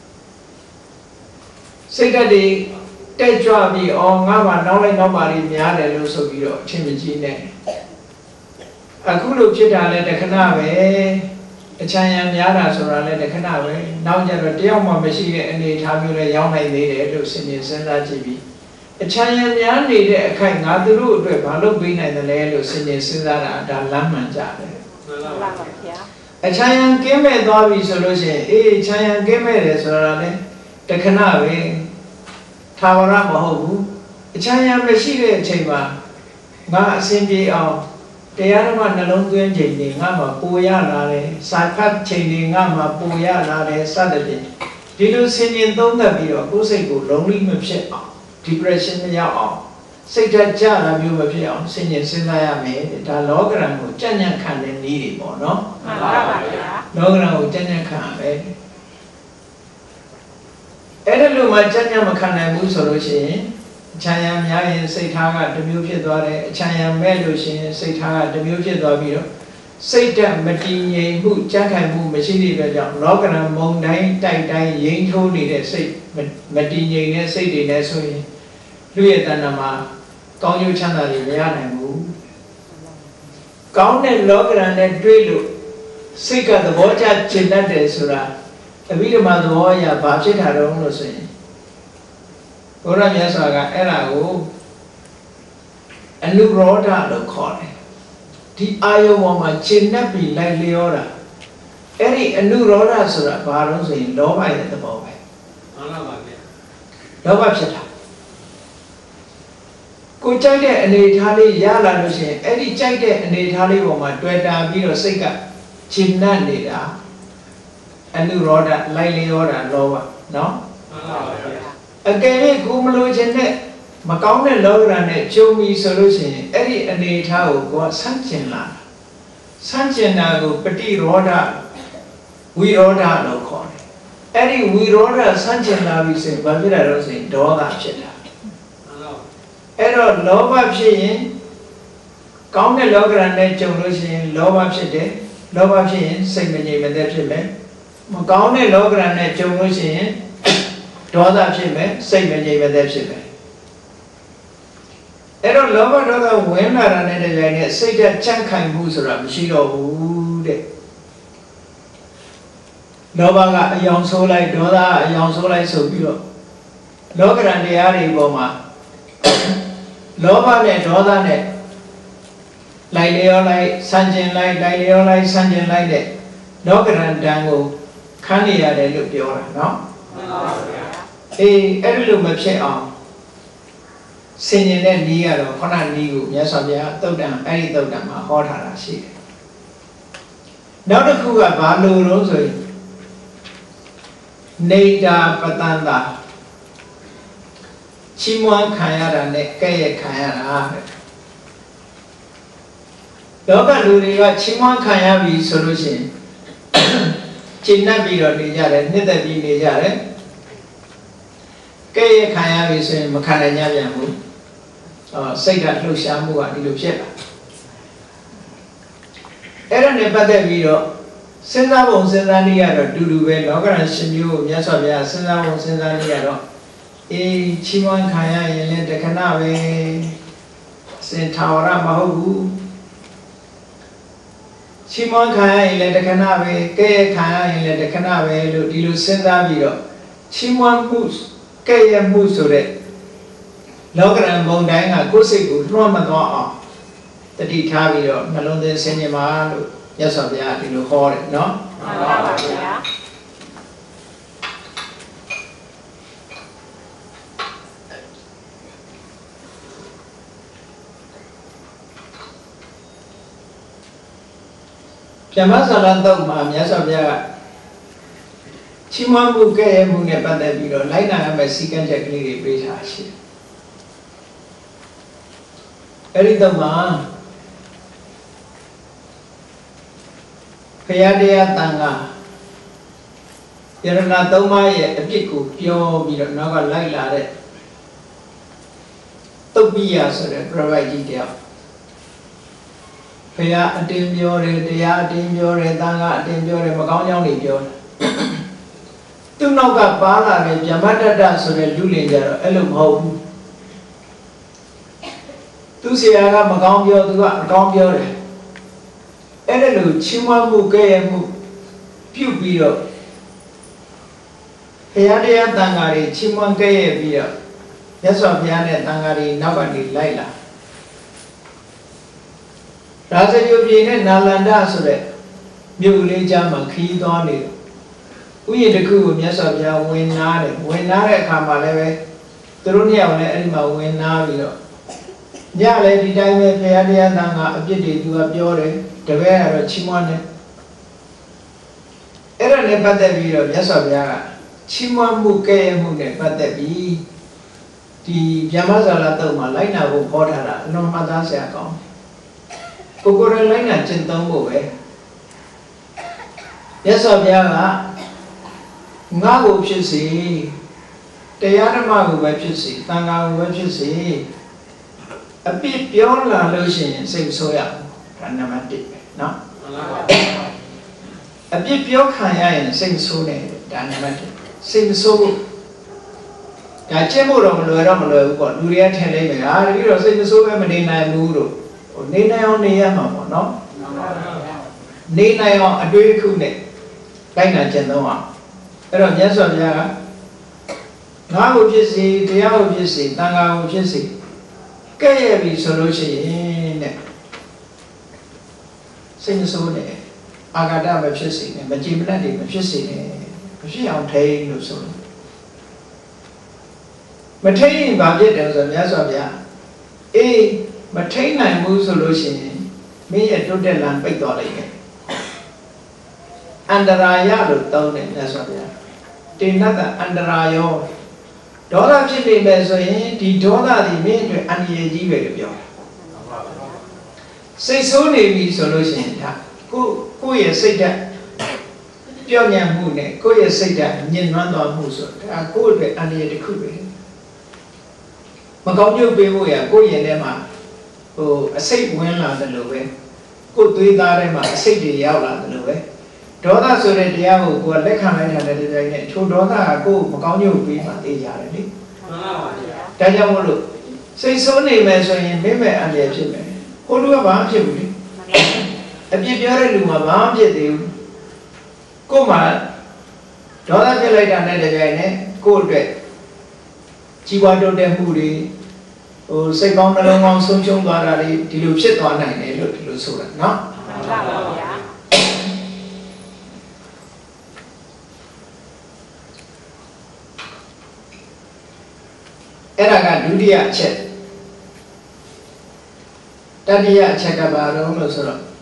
စိတ်ဓာတ်တွေတက်ကြွပြီးအော်ငါမှနောက်လိုက်နောက်ပါလိများတယ်လို့ဆိုပြီးတော့အချင်းမကြီးနဲ့အခုလို့ဖြစ်တာလဲတခဏပဲအချမ်းရံများတာဆိုတာလဲတခဏပဲနောက်ကျတော့တယောက်မှမရှိတဲ့အနေအထားမျိုးလဲရောက်နိုင်သေးတယ်လို့စဉ်းစဉ်းစားကြည့်ပြီးအချမ်းရံများနေတဲ့အခိုက်ငါသူတို့အတွက်ဘာလုပ်ပေးနိုင်တယ်လဲလို့စဉ်းစဉ်းစားတာဒါလမ်းမှန်ကြတယ်မှန်ပါပါဗျာအချမ်းရံကင်းမဲ့သွားပြီဆိုလို့ရှိရင်အေးချမ်းရံကင်းမဲ့တယ်ဆိုတာလဲတခဏပဲသာဝရမဟုတ်ဘူးအချမ်းရံမရှိတဲ့အချိန်မှာငါအစဉ်ပြေအောင်တရားဓမ္မနှလုံးသွင်းချိန်တွေငါမှပိုရလာတယ်စာဖတ်ချိန်တွေငါမှပိုရလာတယ်စသဖြင့်ဒီလိုဆင်ញင်သုံးသပ်ပြီးတော့ကိုယ်စိတ်ကိုလုံးလိမဖြစ်အောင် depression မရောက်အောင်စိတ်ဓာတ်ကျတာမျိုးမဖြစ်အောင်ဆင်ញင်စဉ်းစားရမယ်ဒါလောကရန်ကိုကြံ့ကြံ့ခံတဲ့နည်းတွေပေါ့နော်မှန်ပါပါဗျာလောကရန်ကိုကြံ့ကြံ့ခံရမယ်အဲ့ဒါလို့မှကြံ့ကြံ့မခံနိုင်ဘူးဆိုလို့ရှိရင်အချမ်းရံများရင်စိတ်ထားကတစ်မျိုးဖြစ်သွားတယ်အချမ်းရံမဲ့လို့ရှိရင်စိတ်ထားကတစ်မျိုးဖြစ်သွားပြီးတော့စိတ်ဓာတ်မတည်ငြိမ်မှုကြံ့ခိုင်မှုမရှိတဲ့အတွက်ကြောင့်လောကရန်မုံတိုင်းတိုက်တိုင်းရိမ့်ထိုးနေတဲ့စိတ်မတည်ငြိမ်တဲ့စိတ်တွေနဲ့ဆိုရင်လူရဲ့တဏ္ဍာမှာကောင်းကျိုးချမ်းသာတွေမရနိုင်ဘူးကောင်းတဲ့လောကရန်နဲ့တွေ့လို့စိတ်ကသဘောကျကျင်တတ်တယ်ဆိုတာအဘိဓမ္မာသဘောအရဘာဖြစ်တာတော့လို့ဆိုရင်ဘုရားမြတ်စွာကအဲ့ဒါကိုအနုရောဓလို့ခေါ်တယ်ဒီအာယုံပေါ်မှာကျင်တတ်ပြီးလိုက်လျောတာအဲ့ဒီအနုရောဓဆိုတာဘာလို့ဆိုရင်လောဘရဲ့သဘောပဲမှန်ပါပါဗျာလောဘဖြစ်တာကိုကြိုက်တဲ့အနေထားလေးရလာလို့ရှိရင်အဲ့ဒီကြိုက်တဲ့အနေထားလေးပေါ်မှာတွေ့တာပြီးတော့စိတ်ကရှင်းနှံ့နေတာအနုရောဓလိုက်လေရောဓလောဘနော်အကယ်၍ကိုမလို့ခြင်းနဲ့မကောင်းတဲ့လောကဓာတ်နဲ့ကြုံပြီဆိုလို့ရှိရင်အဲ့ဒီအနေထားကိုကိုယ်ဆန့်ကျင်လာဆန့်ကျင်တာကိုပฏิရောဓဝိရောဓလို့ခေါ်တယ်အဲ့ဒီဝိရောဓဆန့်ကျင်လာပြီဆိုရင်ဘာဖြစ်တာလဲဆိုရင်ဒေါသဖြစ်တာအဲ့တော့လောဘဖြစ်ရင်ကောင်းတဲ့လောကဓာတ်နဲ့ကြုံလို့ရှိရင်လောဘဖြစ်တယ်လောဘဖြစ်ရင်စိတ်မငြိမ်မသက်ဖြစ်မယ်မကောင်းတဲ့လောကဓာတ်နဲ့ကြုံလို့ရှိရင်ဒေါသဖြစ်မယ်စိတ်မငြိမ်မသက်ဖြစ်မယ်အဲ့တော့လောဘဒေါသဝင်လာတဲ့တဲ့ကြိုင်နဲ့စိတ်ဓာတ်ကြန့်ခိုင်မှုဆိုတာမရှိတော့ဘူးတဲ့လောဘကအယောင်ဆိုးလိုက်ဒေါသကအယောင်ဆိုးလိုက်ဆိုပြီးတော့လောကဓာတ်တရားတွေပေါ်မှာလောဘနဲ့ဒေါသနဲ့လိုက်လျောလိုက်ဆန့်ကျင်လိုက်လိုက်လျောလိုက်ဆန့်ကျင်လိုက်တဲ့လောကဓာတ်တန်ကိုခန်းနေရတယ်လို့ပြောတာနော်မှန်ပါဗျာအေးအဲ့ဒီလိုမဖြစ်အောင်ဆင်ញင်တဲ့နည်းကတော့ခဏနည်းကိုမြတ်စွာဘုရားသုတ်တံအဲ့ဒီသုတ်တံမှာဟောထားတာရှိတယ်နောက်တစ်ခုကဘာလို့လို့ဆိုရင်နေတာပတန္တာချီးမွမ်းခံရတာနဲ့ကဲ့ရဲ့ခံရတာတဲ့လောကလူတွေကချီးမွမ်းခံရပြီဆိုလို့ရှိရင်ကျင့်တတ်ပြီးတော့နေကြတယ်နှစ်သက်ပြီးနေကြတယ်ကဲ့ရဲ့ခံရပြီဆိုရင်မခံနိုင်ကြပြန်ဘူးအော်စိတ်ကလှုပ်ရှားမှုကဒီလိုဖြစ်လာအဲ့ဒါနဲ့ပတ်သက်ပြီးတော့စဉ်းစားပုံစဉ်းစားနည်းကတော့တူတူပဲလောကရန်ရှင်မျိုးကိုမြတ်စွာဘုရားစဉ်းစားပုံစဉ်းစားနည်းကတော့အေးချီးမွမ်းခံရရင်လည်းတခဏပဲစင်ထာဝရမဟုတ်ဘူးချီးမွမ်းခံရရင်လည်းတခဏပဲကဲ့ရဲ့ခံရရင်လည်းတခဏပဲလို့ဒီလိုစဉ်းစားပြီးတော့ချီးမွမ်းမှုကဲ့ရဲ့မှုဆိုတဲ့လောကရန်ဘုံတိုင်းကကိုယ်စိတ်ကိုလွှမ်းမသွားအောင်တတိထားပြီးတော့နှလုံးသွင်းဆင်ခြင်ပါလို့မြတ်စွာဘုရားဒီလိုဟောတယ်နော်မှန်ပါပါဗျာပြမဆလတုတ်မှာမြတ်စွာဘုရားကချီးမွမ်းမှုကဲ့ရဲ့မှုနဲ့ပတ်သက်ပြီးတော့လိုက်နာရမယ့်စည်းကမ်းချက်ကလေးတွေပေးထားရှိတယ်အဲ့ဒီတော့မှာဘုရားတရားတန်ခါယရဏသုံးပါးရဲ့အပြစ်ကိုပြောပြီးတော့နောက်ကလိုက်လာတဲ့တုတ်ပိယဆိုတဲ့ပြပိုက်ကြီးတယောက်ဘုရားအတင်းပြောတယ်တရားအတင်းပြောတယ်တန်ခါအတင်းပြောတယ်မကောင်းကြောင်းတွေပြောတယ်သူ့နောက်ကပါလာတဲ့ဗျမတတဆိုတဲ့လူလင်ကြတော့အဲ့လိုမဟုတ်ဘူးသူဆရာကမကောင်းပြောသူကအကောင်းပြောတယ်အဲ့ဒါလိုချီးမွမ်းမှုကဲ့ရဲ့မှုပြုပြီးတော့ဘုရားတရားတန်ခါတွေချီးမွမ်းကဲ့ရဲ့ပြီးတော့မြတ်စွာဘုရားနဲ့တန်ခါတွေနောက်ကနေလိုက်လာရာဇဂိုပြည်နဲ့နာလန္ဒဆိုတဲ့မြို့လေးကြားမှာခီးသွားနေတယ်ဥယျာဉ်တစ်ခုကိုမြတ်စွာဘုရားဝင်နာတယ်ဝင်နာတဲ့အခါမှာလည်းပဲသူတို့နှစ်ယောက်လည်းအဲ့ဒီမှာဝင်နာပြီးတော့ညလည်းဒီတိုင်းပဲဘုရားတရားတန်ခါအပြစ်တွေသူကပြောတယ်တပည့်ကတော့ချီးမွမ်းတယ်အဲ့ဒါနဲ့ပတ်သက်ပြီးတော့မြတ်စွာဘုရားကချီးမွမ်းမှုကဲ့ရဲ့မှုနဲ့ပတ်သက်ပြီးဒီဗျမဇာလတုတ်မှာလိုက်နာဖို့ခေါ်ထားတာအလွန်မှတ်သားစရာကောင်းကိုကိုယ်တိုင်လိုက်နာကျင့်သုံးဖို့ပဲမြတ်စွာဘုရားကငါ့ကိုဖြစ်စေတရားဓမ္မကိုပဲဖြစ်စေသံဃာကိုပဲဖြစ်စေအပြစ်ပြောလာလို့ရှိရင်စိတ်မဆိုးရဘူးဒါနံပါတ်တစ်ပဲနော်အပြစ်ပြောခံရရင်စိတ်မဆိုးနဲ့ဒါနံပါတ်တစ်စိတ်မဆိုးဘူးဒါကျင့်ဖို့တော့မလွယ်တော့မလွယ်ဘူးပေါ့လူတွေကထင်လိမ့်မယ်ဟာတတိတော့စိတ်မဆိုးပဲမနေနိုင်ဘူးလို့ဟိုနေနိုင်အောင်နေရမှာပေါ့နော်နေနိုင်အောင်အတွေးခုနဲ့လိုက်နာကျင့်သုံးအောင်အဲ့တော့မြတ်စွာဘုရားကငါ့ကိုဖြစ်စေတရားကိုဖြစ်စေတန်ခါကိုဖြစ်စေကဲ့ရဲ့ပြီဆိုလို့ရှိရင်တဲ့စိတ်မဆိုးနဲ့အာဃာတမဖြစ်စေနဲ့မကြည်မလတ်တွေမဖြစ်စေနဲ့မဖြစ်အောင်ထိန်းလို့ဆိုလို့မထိန်းရင်ဘာဖြစ်တယ်ဆိုမြတ်စွာဘုရား ê mà thấy này mua solution mấy giờ tôi để làm bây giờ này Andaraya được tao này là sao vậy? Trên đó là Andaraya đó là chuyện gì bây giờ thì đó là thì mấy người ăn gì gì về được rồi xây số này vì solution thà cô cô也xây raပြောညာမှုနဲ့ကိုယ့်ရဲ့စိတ်ဓာတ်ညင်နွမ်းသွားမှုဆိုဒါကိုယ့်အတွက်အန္တရာယ်တစ်ခုပဲမကောင်းကျိုးပေးဖို့ရကိုယ့်ရင်ထဲမှာဟိုအစိတ်ဝင်လာတယ်လို့ပဲကိုယ်သွေးသားထဲမှာအစိတ်တွေရောက်လာတယ်လို့ပဲဒေါသဆိုတဲ့တရားကိုကိုယ်လက်ခံလိုက်တဲ့တရားနဲ့ထိုဒေါသကကိုယ်မကောင်းကျိုးပေးမှသိကြတယ်လေမှန်ပါပါဗျာဒါကြောင့်မို့လို့စိတ်ဆိုးနေမယ်ဆိုရင်မိမဲ့အန္တရာယ်ဖြစ်မယ်ဟိုလူကဘာမှဖြစ်ဘူးလေအပြစ်ပြောတဲ့လူမှာဘာမှဖြစ်သေးဘူးကိုယ်မှာဒေါသဖြစ်လိုက်တာနဲ့တပြိုင်နက်ကိုယ့်အတွက်ကြီးပွားတိုးတက်မှုတွေဟိုစိတ်ကောင်းနှလုံးကောင်းဆုံးရှုံးသွားတာတွေဒီလိုဖြစ်သွားနိုင်တယ်လို့ဒီလိုဆိုတာနော်မှန်ပါပါဗျာအဲ့ဒါကဒုတိယအချက်တတိယအချက်ကဘာလို့လို့ဆိုတော့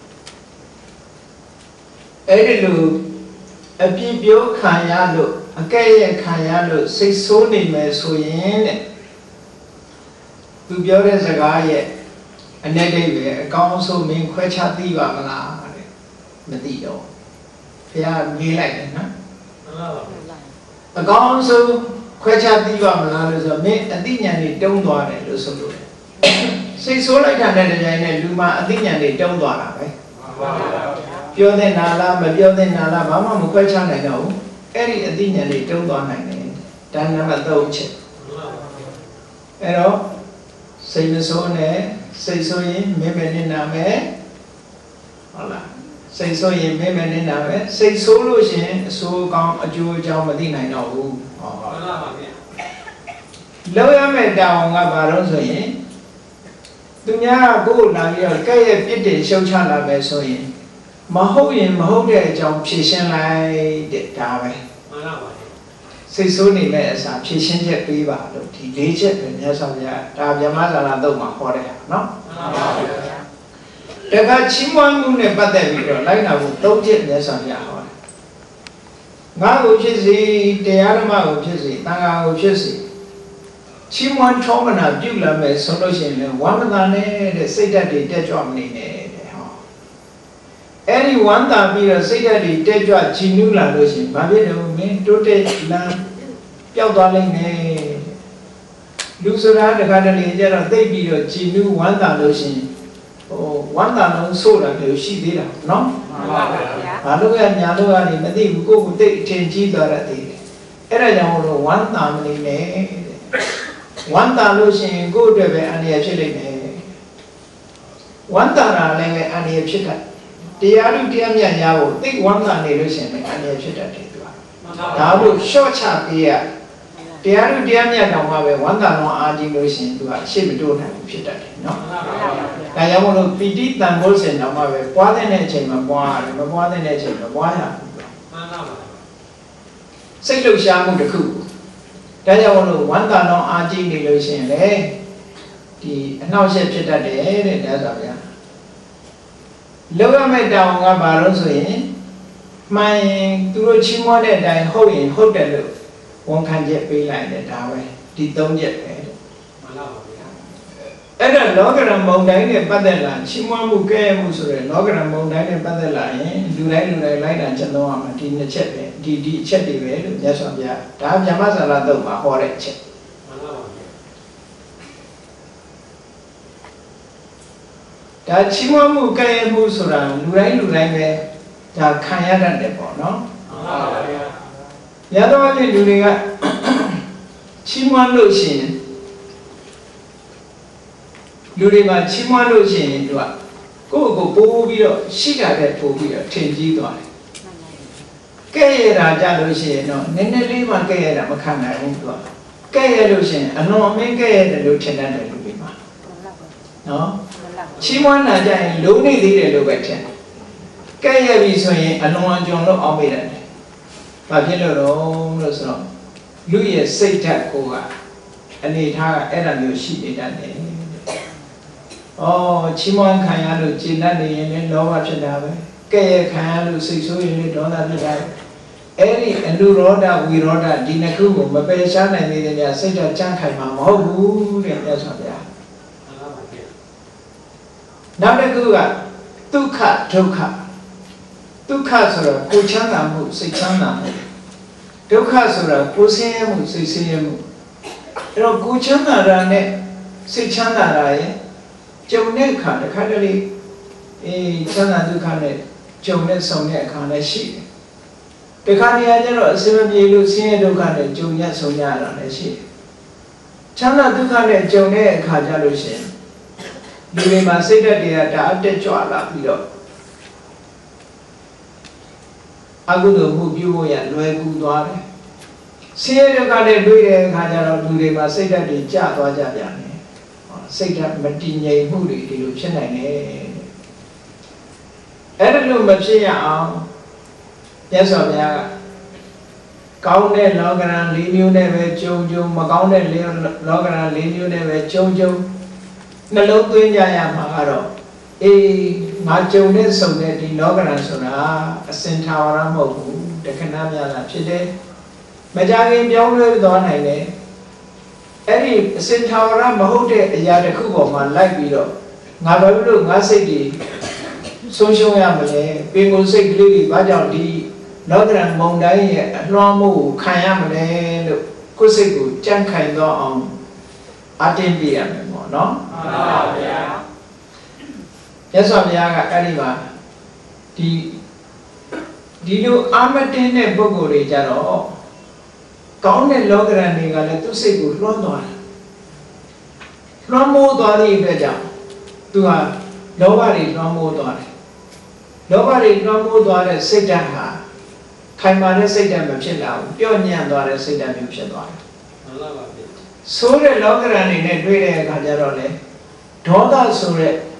အဲ့ဒီလိုအပြစ်ပြောခံရလို့အကဲ့ရဲ့ခံရလို့စိတ်ဆိုးနေမယ်ဆိုရင်တဲ့သူပြောတဲ့စကားရဲ့အ내တိတ်ပဲအကောင်းဆုံးမင်းခွဲခြားသိပါမလားတဲ့မသိတော့ဘုရားမေးလိုက်တယ်နော်အကောင်းဆုံးခွဲခြားသိပါမလားလို့ဆိုတော့မင်းအသိဉာဏ်တွေတုံးသွားတယ်လို့ဆိုလို့စိတ်ဆိုးလိုက်တာနဲ့တကြိုင်နဲ့လူမှာအသိဉာဏ်တွေတုံးသွားတာပဲပြောတဲ့နာလားမပြောတဲ့နာလားဘာမှမခွဲခြားနိုင်တော့ဘူးအဲ့ဒီအသိဉာဏ်တွေတုံးသွားနိုင်တယ်ဒါနံပါတ်သုံးချက်အဲ့တော့စိတ်မဆိုးနဲ့စိတ်ဆိုးရင်မင်းမနေနာမယ်ဟုတ်လားစိတ်ဆိုးရင်မင်းမနေနာမယ်စိတ်ဆိုးလို့ရှိရင်အဆိုးကောင်းအကျိုးအကြောင်းမသိနိုင်တော့ဘူးဟောဟုတ်လားပါဗျာလောက်ရမယ့်တောင်းကဘာလို့ဆိုရင်သူများကကိုယ်လာပြီးတော့ကဲ့ရဲ့ပြစ်တင်ရှုံချလာပဲဆိုရင်မဟုတ်ရင်မဟုတ်တဲ့အကြောင်းဖြေရှင်းလိုက်တဲ့ဒါပဲမှန်ပါပါစိတ်ဆိုးနေမဲ့အစားဖြေရှင်းချက်ပေးပါလို့ဒီလေးချက်ပဲမြတ်စွာဘုရားဒါဗြဟ္မဇာလာတုတ်မှာဟောတဲ့ဟာနော်မှန်ပါပါတခါချီးမွမ်းမှုနဲ့ပတ်သက်ပြီးတော့လိုက်နာဖို့သုံးချက်မြတ်စွာဘုရားဟောတယ်ငါ့ကိုဖြစ်စေတရားဓမ္မကိုဖြစ်စေသံဃာကိုဖြစ်စေချီးမွမ်းထောမနာပြုလာမယ်ဆိုလို့ရှိရင်လည်းဝမ်းမသာနဲ့တဲ့စိတ်ဓာတ်တွေတက်ကြွမနေနဲ့တဲ့ဟောအဲ့ဒီဝမ်းသာပြီးတော့စိတ်ဓာတ်တွေတက်ကြွကြည်နူးလာလို့ရှိရင်ဘာဖြစ်လဲမင်းတိုးတက်လမ်းပျောက်သွားလိမ့်မယ်လူဆိုတာတခါတလေကျတော့သိပြီးတော့ကြည်နူးဝမ်းသာလို့ရှိရင်ဟိုဝမ်းသာလုံးဆို့တာမျိုးရှိသေးတာနော်မှန်ပါဗျာဘာလို့ရညာလို့ကနေမသိဘူးကိုယ့်ကိုသိအထင်ကြီးသွားတတ်သေးတယ်အဲ့ဒါကြောင့်မို့လို့ဝမ်းသာမနေနဲ့ဝမ်းသာလို့ရှိရင်ကိုယ့်အတွက်ပဲအန္တရာယ်ဖြစ်လိမ့်မယ်ဝမ်းသာတာလည်းပဲအန္တရာယ်ဖြစ်တတ်တရားလူတရားမြတ်ညာကိုသိဝမ်းသာနေလို့ရှိရင်လည်းအန္တရာယ်ဖြစ်တတ်တယ်သူကဒါလို့ရှော့ချပေးရတရားလူတရားမြတ်တောင်မှပဲဝမ်းသာလုံးအားကြီးလို့ရှိရင်သူကအရှိမတိုးနိုင်ဘူးဖြစ်တတ်တယ်နော်ဒါကြောင့်မို့လို့ပီတိတန်ဖိုးစင်တောင်မှပဲပွားတဲ့အချိန်မှာပွားရတယ်မပွားတဲ့အချိန်မှာပွားရဘူးမှန်ပါပါစိတ်လှုပ်ရှားမှုတစ်ခုဒါကြောင့်မို့လို့ဝမ်းသာလုံးအားကြီးနေလို့ရှိရင်လေဒီအနှောက်အယှက်ဖြစ်တတ်တယ်တဲ့ဒါဆိုဗျာလောက်ရမယ့်တောင်းကဘာလို့ဆိုရင်မှန်ရင်သူတို့ချီးမွမ်းတဲ့အတိုင်းဟုတ်ရင်ဟုတ်တယ်လို့ဝန်ခံချက်ပေးလိုက်တယ်ဒါပဲဒီသုံးချက်ပဲမှန်ပါပါဗျာအဲ့ဒါလောကရန်မုံတိုင်းနဲ့ပတ်သက်လာချီးမွမ်းမှုကဲမှုဆိုတဲ့လောကရန်မုံတိုင်းနဲ့ပတ်သက်လာရင်လူတိုင်းလူတိုင်းလိုက်တာချက်သုံးရမှာဒီနှစ်ချက်ပဲဒီဒီအချက်တွေပဲလို့မြတ်စွာဘုရားဒါဗြဟ္မဇာလာတုတ်မှာဟောတဲ့အချက်မှန်ပါပါဒါချီးမွမ်းမှုကဲမှုဆိုတာလူတိုင်းလူတိုင်းပဲဒါခံရတတ်တယ်ပေါ့နော်မှန်ပါပါဗျာရတော့လေလူတွေကချီးမွမ်းလို့ရှိရင်လူတွေမှာချီးမွမ်းလို့ရှိရင်သူကကိုယ့်ကိုပိုးပြီးတော့ရှိတာတဲ့ပို့ပြီးတော့ထင်ကြီးသွားတယ်ကဲ့ရတာကြလို့ရှိရင်တော့နည်းနည်းလေးမှကဲ့ရတာမခံနိုင်ဘူးသူကကဲ့ရလို့ရှိရင်အလွန်အမင်းကဲ့ရတယ်လို့ထင်တတ်တယ်လူတွေမှာနော်ချီးမွမ်းတာကြရင်လုံးနေသေးတယ်လို့ပဲထင်တယ်ကဲ့ရပြီဆိုရင်အလွန်အကျွံလို့အောက်မိတယ်ဘာဖြစ်လို့တော့လို့ဆိုတော့လူရဲ့စိတ်ဓာတ်ကိုကအနေထားကအဲ့ဒါမျိုးရှိနေတတ်တယ်哦，起码看下路，济南的人的老话是那个，该看下路谁说人的多大是那个。哎，你路罗达、围罗达，地那口我们白山那里的，谁叫讲开嘛？毛不的，要说的。那那个个，都卡都卡，都卡说了，不强南木，谁强南木？都卡说了，不深木，谁深木？然后不强南人呢，谁强南人？就那看的看这里，诶，强南都看的，就那上那看的细。这看的就说，什么比如现在都看的，就那上那人的细。强南都看的，就那看家路线。你们嘛，谁的地啊？大得抓了，比了。阿姑都目标我也来不多的。现在就看的对的，看家了，对的嘛，谁的地加多加点呢？谁的没地业目的地路偏来呢？哎，这路没偏呀？也说不呀？高的老个人离牛那边九九，没高的老老个人离牛那边九九。那老对家呀嘛个咯，诶，我九的时候的地老个人说啦，生产完了冇糊，这看那边啦，是的，没家给标了多少呢？哎，你生产完了冇好的，也得去过嘛来比咯，我把不咯，我说的，送送呀么嘞，别个说的哩，把叫的，老个人忙得也，老母看呀么嘞，咯，可是个讲看到啊，阿点比呀么喏。啊，对呀。也说不呀个，哎哩嘛，ဒီဒီလိုအာမတင်းတဲ့ပုဂ္ဂိုလ်တွေကြတော့ကောင်းတဲ့လောကရန်တွေကလည်းသူ့စိတ်ကိုလွှမ်းသွားတယ်။လွှမ်းမိုးသွားတဲ့အတွက်ကြောင့်သူဟာလောဘတွေလွှမ်းမိုးသွားတယ်။လောဘတွေလွှမ်းမိုးသွားတဲ့စိတ်ဓာတ်ဟာခိုင်မာတဲ့စိတ်ဓာတ်မဖြစ်လာဘူး။ပျော့ညံ့သွားတဲ့စိတ်ဓာတ်မျိုးဖြစ်သွားတယ်။မှန်ပါပါဗျ။ဆိုးတဲ့လောကရန်တွေနဲ့တွေ့တဲ့အခါကျတော့လေဒေါသဆို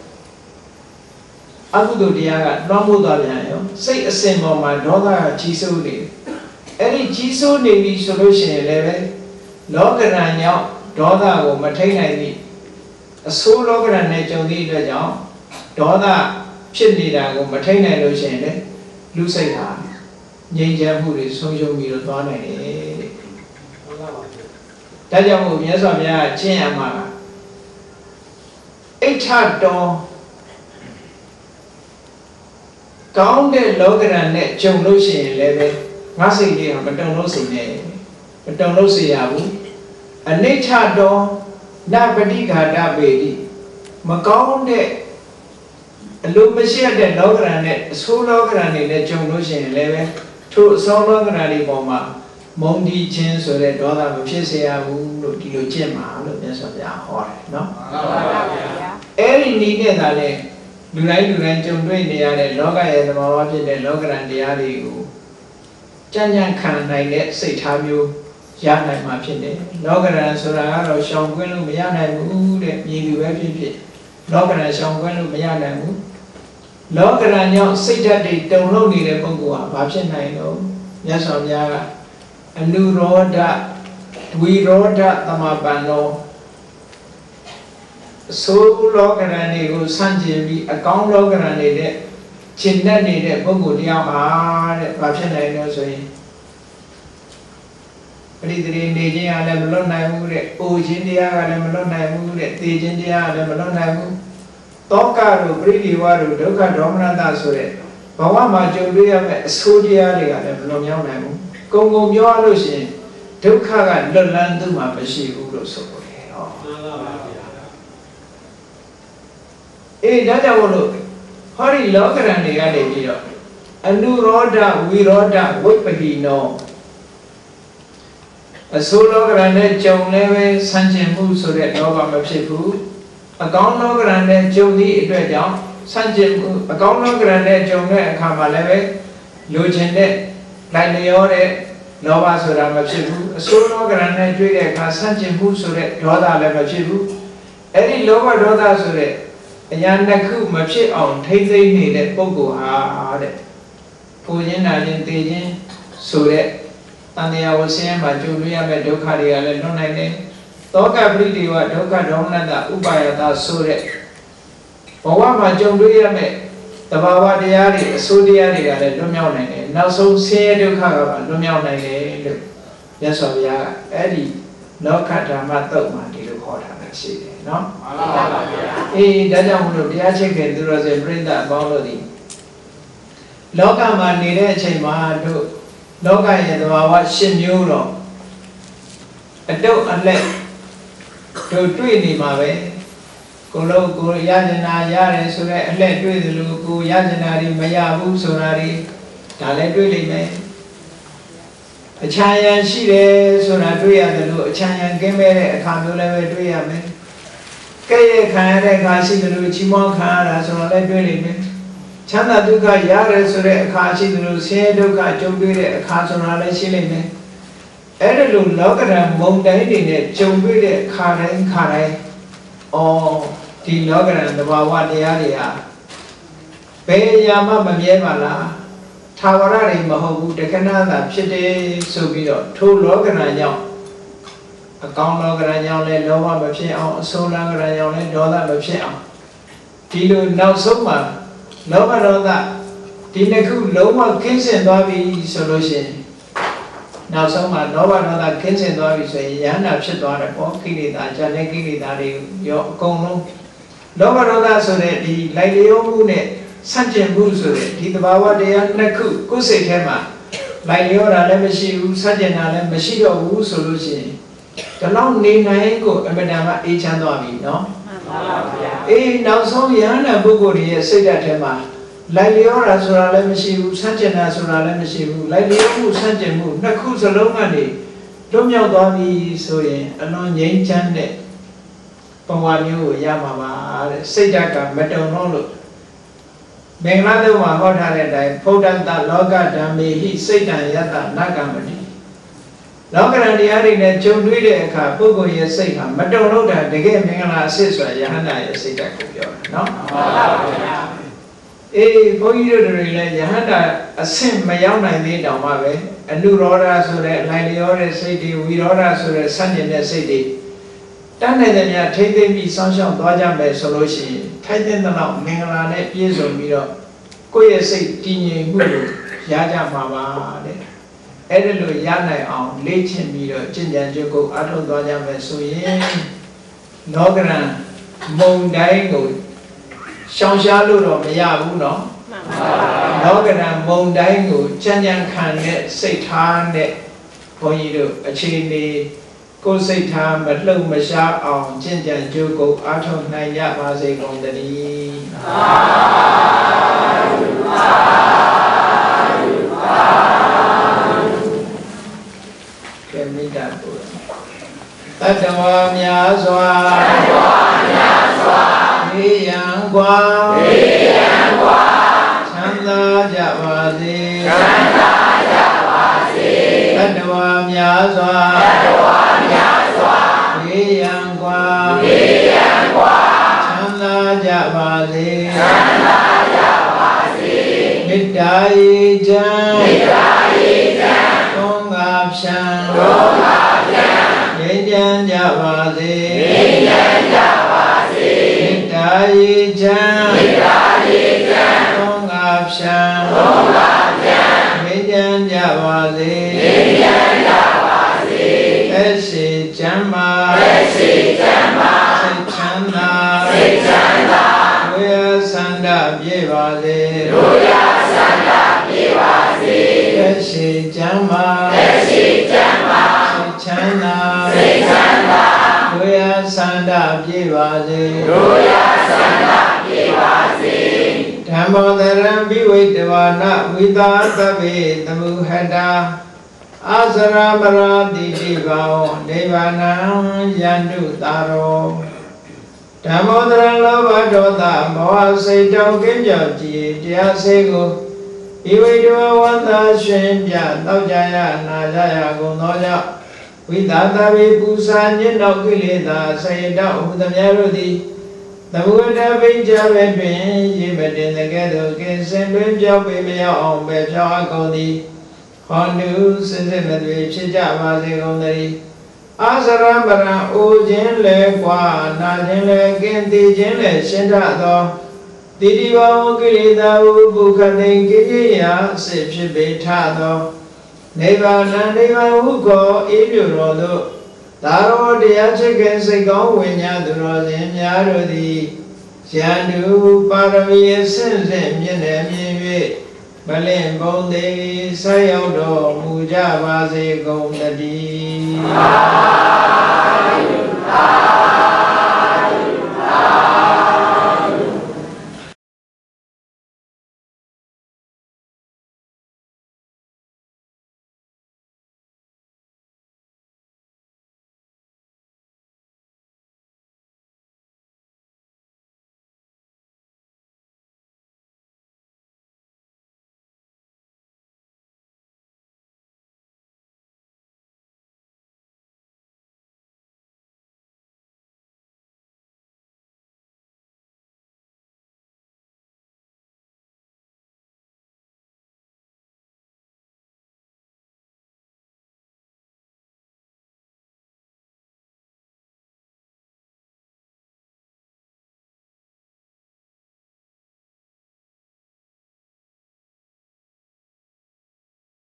တဲ့အကုသိုလ်တရားကလွှမ်းမိုးသွားပြန်ရောစိတ်အစဉ်ပေါ်မှာဒေါသကကြီးစိုးနေအဲ့ဒီကြီးစိုးနေပြီဆိုလို့ရှိရင်လည်းပဲလောကရန်ကြောင့်ဒေါသကိုမထိန်နိုင်ဘူးအဆိုးလောကရန်နဲ့ကြုံသည့်အတွက်ကြောင့်ဒေါသဖြစ်နေတာကိုမထိန်နိုင်လို့ရှိရင်လည်းလူစိတ်ဟာငြိမ်းချမ်းမှုတွေဆုံးရှုံးပြီးတော့သွားနိုင်တယ်တဲ့ဟုတ်ပါပါဒါကြောင့်မို့မြတ်စွာဘုရားကျင့်ရမှာအိဋ္ဌတော်ကောင်းတဲ့လောကရန်နဲ့ကြုံလို့ရှိရင်လည်းပဲငါစိတ်လေးဟာမတုံလို့စိတ်နဲ့မတုံလို့စေရဘူးအနိဋ္ဌတော်နပတိဃာတပေတိမကောင်းတဲ့အလိုမရှိတဲ့လောကရန်နဲ့အဆိုးလောကရန်တွေနဲ့ကြုံလို့ရှိရင်လည်းပဲထိုအဆိုးလောကရန်တွေပေါ်မှာမုန်းတီးခြင်းဆိုတဲ့ဒေါသမဖြစ်စေရဘူးလို့ဒီလိုကျင့်မှာလို့မြတ်စွာဘုရားဟောတယ်နော်မှန်ပါဗျာအဲ့ဒီနည်းနဲ့သာလေလူတိုင်းလူတိုင်းကြုံတွေ့နေရတဲ့လောကရဲ့သဘာဝဖြစ်တဲ့လောကရန်တရားတွေကိုကြံ့ကြံ့ခံနိုင်တဲ့စိတ်ထားမျိုးရနိုင်မှာဖြစ်တယ်လောကရန်ဆိုတာကတော့ရှောင်ကွင်းလို့မရနိုင်ဘူးတဲ့မြည်သူပဲဖြစ်ဖြစ်လောကရန်ရှောင်ကွင်းလို့မရနိုင်ဘူးလောကရန်ကြောင့်စိတ်ဓာတ်တွေတုံ့လုံနေတဲ့ပုဂ္ဂိုလ်ဟာဘာဖြစ်နိုင်လို့မြတ်စွာဘုရားကအနုရောဓဝိရောဓသမပန္နောဆိုးလောကရန်တွေကိုဆန့်ကျင်ပြီးအကောင်းလောကရန်တွေနဲ့ရှင်းတတ်နေတဲ့ပုဂ္ဂိုလ်တရားပါတဲ့ဘာဖြစ်နိုင်လို့ဆိုရင်ပရိသေနေခြင်းကလည်းမလွတ်နိုင်ဘူးတဲ့။အိုခြင်းတရားကလည်းမလွတ်နိုင်ဘူးတဲ့။သိခြင်းတရားကလည်းမလွတ်နိုင်ဘူး။တောကတို့ပရိဒီဝတို့ဒုက္ခဒေါမနတဆိုတဲ့ဘဝမှာကြုံတွေ့ရမယ့်အဆိုးတရားတွေကလည်းမလွတ်မြောက်နိုင်ဘူး။ကုံကုံပြောရလို့ရှိရင်ဒုက္ခကလွတ်လန်းသူ့မှာမရှိဘူးလို့ဆိုတယ်။ဟော။မှန်ပါပါဗျာ။အေးဒါကြောင့်မို့လို့ဟောဒီလောကရန်တွေကနေပြီးတော့အနုရောဓဝိရောဓဝိပ္ပဟိနောအဆိုးလောကရန်နဲ့ကြုံလည်းပဲဆန့်ကျင်မှုဆိုတဲ့လောဘမဖြစ်ဘူးအကောင်းလောကရန်နဲ့ကြုံသည့်အတွက်ကြောင့်ဆန့်ကျင်မှုအကောင်းလောကရန်နဲ့ကြုံတဲ့အခါမှာလည်းပဲလိုချင်တဲ့နိုင်လျောတဲ့လောဘဆိုတာမဖြစ်ဘူးအဆိုးလောကရန်နဲ့တွေ့တဲ့အခါဆန့်ကျင်မှုဆိုတဲ့ဒေါသလည်းမဖြစ်ဘူးအဲ့ဒီလောဘဒေါသဆိုတဲ့အရာနှစ်ခုမဖြစ်အောင်ထိမ့်သိမ့်နေတဲ့ပုဂ္ဂိုလ်ဟာတဲ့ပူခြင်းနာခြင်းသိခြင်းဆိုတဲ့တန်တရားဝဆင်းရဲမှာကြုံတွေ့ရမယ့်ဒုက္ခတွေကလည်းလွတ်နိုင်တယ်။သောကပရိဒေဝဒုက္ခဒေါမနတဥပါယတဆိုတဲ့บอกว่ามาจงด้วยยังไงแต่ว่าว่าเดียร์สู้เดียร์ดีกันเลยล้มยาวไหนเนี่ยนักสู้เสียดูข้าวกันล้มยาวไหนเลยเลยยาสอบยาเอ็ดีนักขัดธรรมะตกมาที่ลูกขอทำสิเนาะเอ้ดัชนีมุลเดียร์เช็คเห็นตัวเราจะปริ้นด่าบ้องเลยโลกามันนี่ได้ใช่ไหมดูโลกาอย่างตัวว่าชิมยูโรอันเดียวอันเล็กดูด้วยนี่มาเว้กูโลกูยาจนายาเลยสุดเลยอันเล็กด้วยดูกูยาจนารีไม่ยาบุสุนารีด่าเล็กด้วยเลยไหมชายันชีเรสุนาด้วยอะไรดูชายันเก่งไม่ได้ข้ามดูเลยไม่ด้วยอะไรแค่ยังข้าได้ข้าชีดูชิมองข้าละสุนาเล็กด้วยเลยไหมฉันน่ะดูข้ายาเลยสุดเลยข้าชีดูเสียดูข้าจมด้วยเลยข้าสุนาเล็กชีเลยไหมเออดูโลกเรามองได้ดีเนี่ยจมด้วยเลยข้าได้ข้าได้อ๋อที่โลกเราตัวว่าเดียร์เดียร์เปียมาแบบนี้มาละท้าวรารีมหาบุตรขนาดพิเดสุบิโรทุโลกเราเนี่ยกองโลกเราเนี่ยเลยโลภแบบนี้เอาโซลาร์เราเนี่ยเลยโดดแบบนี้เอาที่ดูน่าสมมาโลภโดดที่นี่คือโลภขึ้นเส้นตัววิโซลูชันน่าสมมาโลภโดดขึ้นเส้นตัววิสัยยันนับสิบตัวเลยพอกิริตาจันทร์กิริตาเรียกกองลงโลภโดดสุดเลยที่ไล่เลี้ยวมุเนี่ยสัญญาบุสุดเลยที่ตัวว่าเดียร์นักคู่กุศลแค่มาไล่เลี้ยวอะไรไม่ใช่สัญญาอะไรไม่ใช่เราบุสุรุชิแต่เราเนี่ยนายก็เอ็มเป็นอะไรอีชันตัวมีเนาะเอ้น่าสมยันนับบุกรีเสียแค่มาไล่เลี้ยวอะไรสุดอะไรไม่ใช่สัญญาสุดอะไรไม่ใช่ไล่เลี้ยวบุสัญญาบุนักคู่สโลกันนี่ล้มยาวตัวมีส่วนอันนั้นยิ่งจันเนี่ยปวามิวยามามาเสียจากไม่ต้องนอนลุเบงลาเดวมาเขาทำอะไรพุทธันตโลกธรรมีหิเสียจากยัตตานักการมันดีโลกนั้นที่อะไรเนี่ยจงด้วยเด็กข้าผู้คนยังเสียข้าไม่ต้องรู้แต่เด็กเบงลาเสียส่วนยันได้เสียจากกุญแจเนาะเอ้พวกนี้ดูเลยยันได้เสียไม่ยาวไหนนี่ดอกมาเว้อนุโรธาสุเรไลลิโอเรสิดีวิโรธาสุเรสัญญาสิดีตั้งแต่เนี่ยเทเดมีสังชองตัวจำเป็นโซลูชันไทยเดินตลอดเมงลาเนี่ยพิสูจน์มีแล้วก็ยังสิ่งที่ยังไม่รู้ยากจะมาบ้าเลยเอเดลูยากไหนเอาเลี้ยงมีแล้วจริงจังจะกูอัดลงตัวจำเป็นสุยนอกนั้นมองได้กูช่องชาลูเราไม่ยากဘူးเนาะนอกนั้นมองได้กูจริงจังขันเนี่ยสิทธาเนี่ยพอยีดูอาชีพนี้ကိုယ်စိတ်ထားမလှုပ်မရှားအောင်ကျင့်ကြံကြိုးကိုအားထုတ်နိုင်ကြပါစေကုန်သတည်းသာဓုသာဓုသာဓုကဲမိတ္တပို့တတ္တဝါများစွာတတ္တဝါများစွာနေယံကွာနေယံကွာချမ်းသာကြပါစေချမ်းသာကြပါစေတတ္တဝါများစွာတတ္တဝါနေယံကွာနေယံကွာချမ်းသာကြပါစေချမ်းသာကြပါစေမေတ္တာရေချမ်းမေတ္တာရေချမ်းသုံးငါဖြံသုံးငါဖြံငြိမ်းချမ်းကြပါစေငြိမ်းချမ်းကြပါစေမေတ္တာရေချမ်းမေတ္တာရေချမ်းသုံးငါဖြံသုံးငါဖြံငြိမ်းချမ်းကြပါစေငြိမ်းချမ်းကြပါစေသက်ရှိချမ်းသာသက်ရှိချမ်းသာစိတ်ချမ်းသာစိတ်ချမ်းသာဒုရဆန္ဒပြေပါစေဒုရဆန္ဒပြေပါစေသက်ရှိချမ်းသာသက်ရှိချမ်းသာစိတ်ချမ်းသာစိတ်ချမ်းသာဒုရဆန္ဒပြေပါစေဒုရဆန္ဒပြေပါစေဓမ္မောတရံဘိဝိတဝါနဝိသာသဗ္ဗေသမှုဟတာอาสราบราติติภาวเดวานังยันตุตารโอဓမ္မောတရံလောဘဒေါသမောဟစိတ်တောကင်းကြောက်ကြည်တရားစေကိုဤဝိတဝဝန္တာရှင်ပြတောက်ကြရနာကြရကုန်သောကြောင့်ဝိသတဝေပူဇာညစ်တော်ကိလေသာစေတောဥပဒမြတ်တို့သည်သဘုဒ္ဓဘိကြပဲတွင်ရေမတင်တဲ့ကဲ့သို့ကင်းစင်တွင်ပြောက်ပေမရောက်အောင်ပဲဖြောင်းအပ်ကုန်သည်ဟောတုစင်စစ်မသွေဖြစ်ကြပါစေကုန်သတည်းအာစရမရံအိုခြင်းလဲကွာနာခြင်းလဲကင်းသိခြင်းလဲရှင်းတတ်သော Didi Bahu Kirita Bukhatin Kiriya Sipshi Betado Neva Nandeva Huko Iburodo Taro Diachikan Sekon Winyaduro Zinyarudi Shandu Parami Sinsim Yenem Balin Bondi Sayodo Muja Vazi Gondadi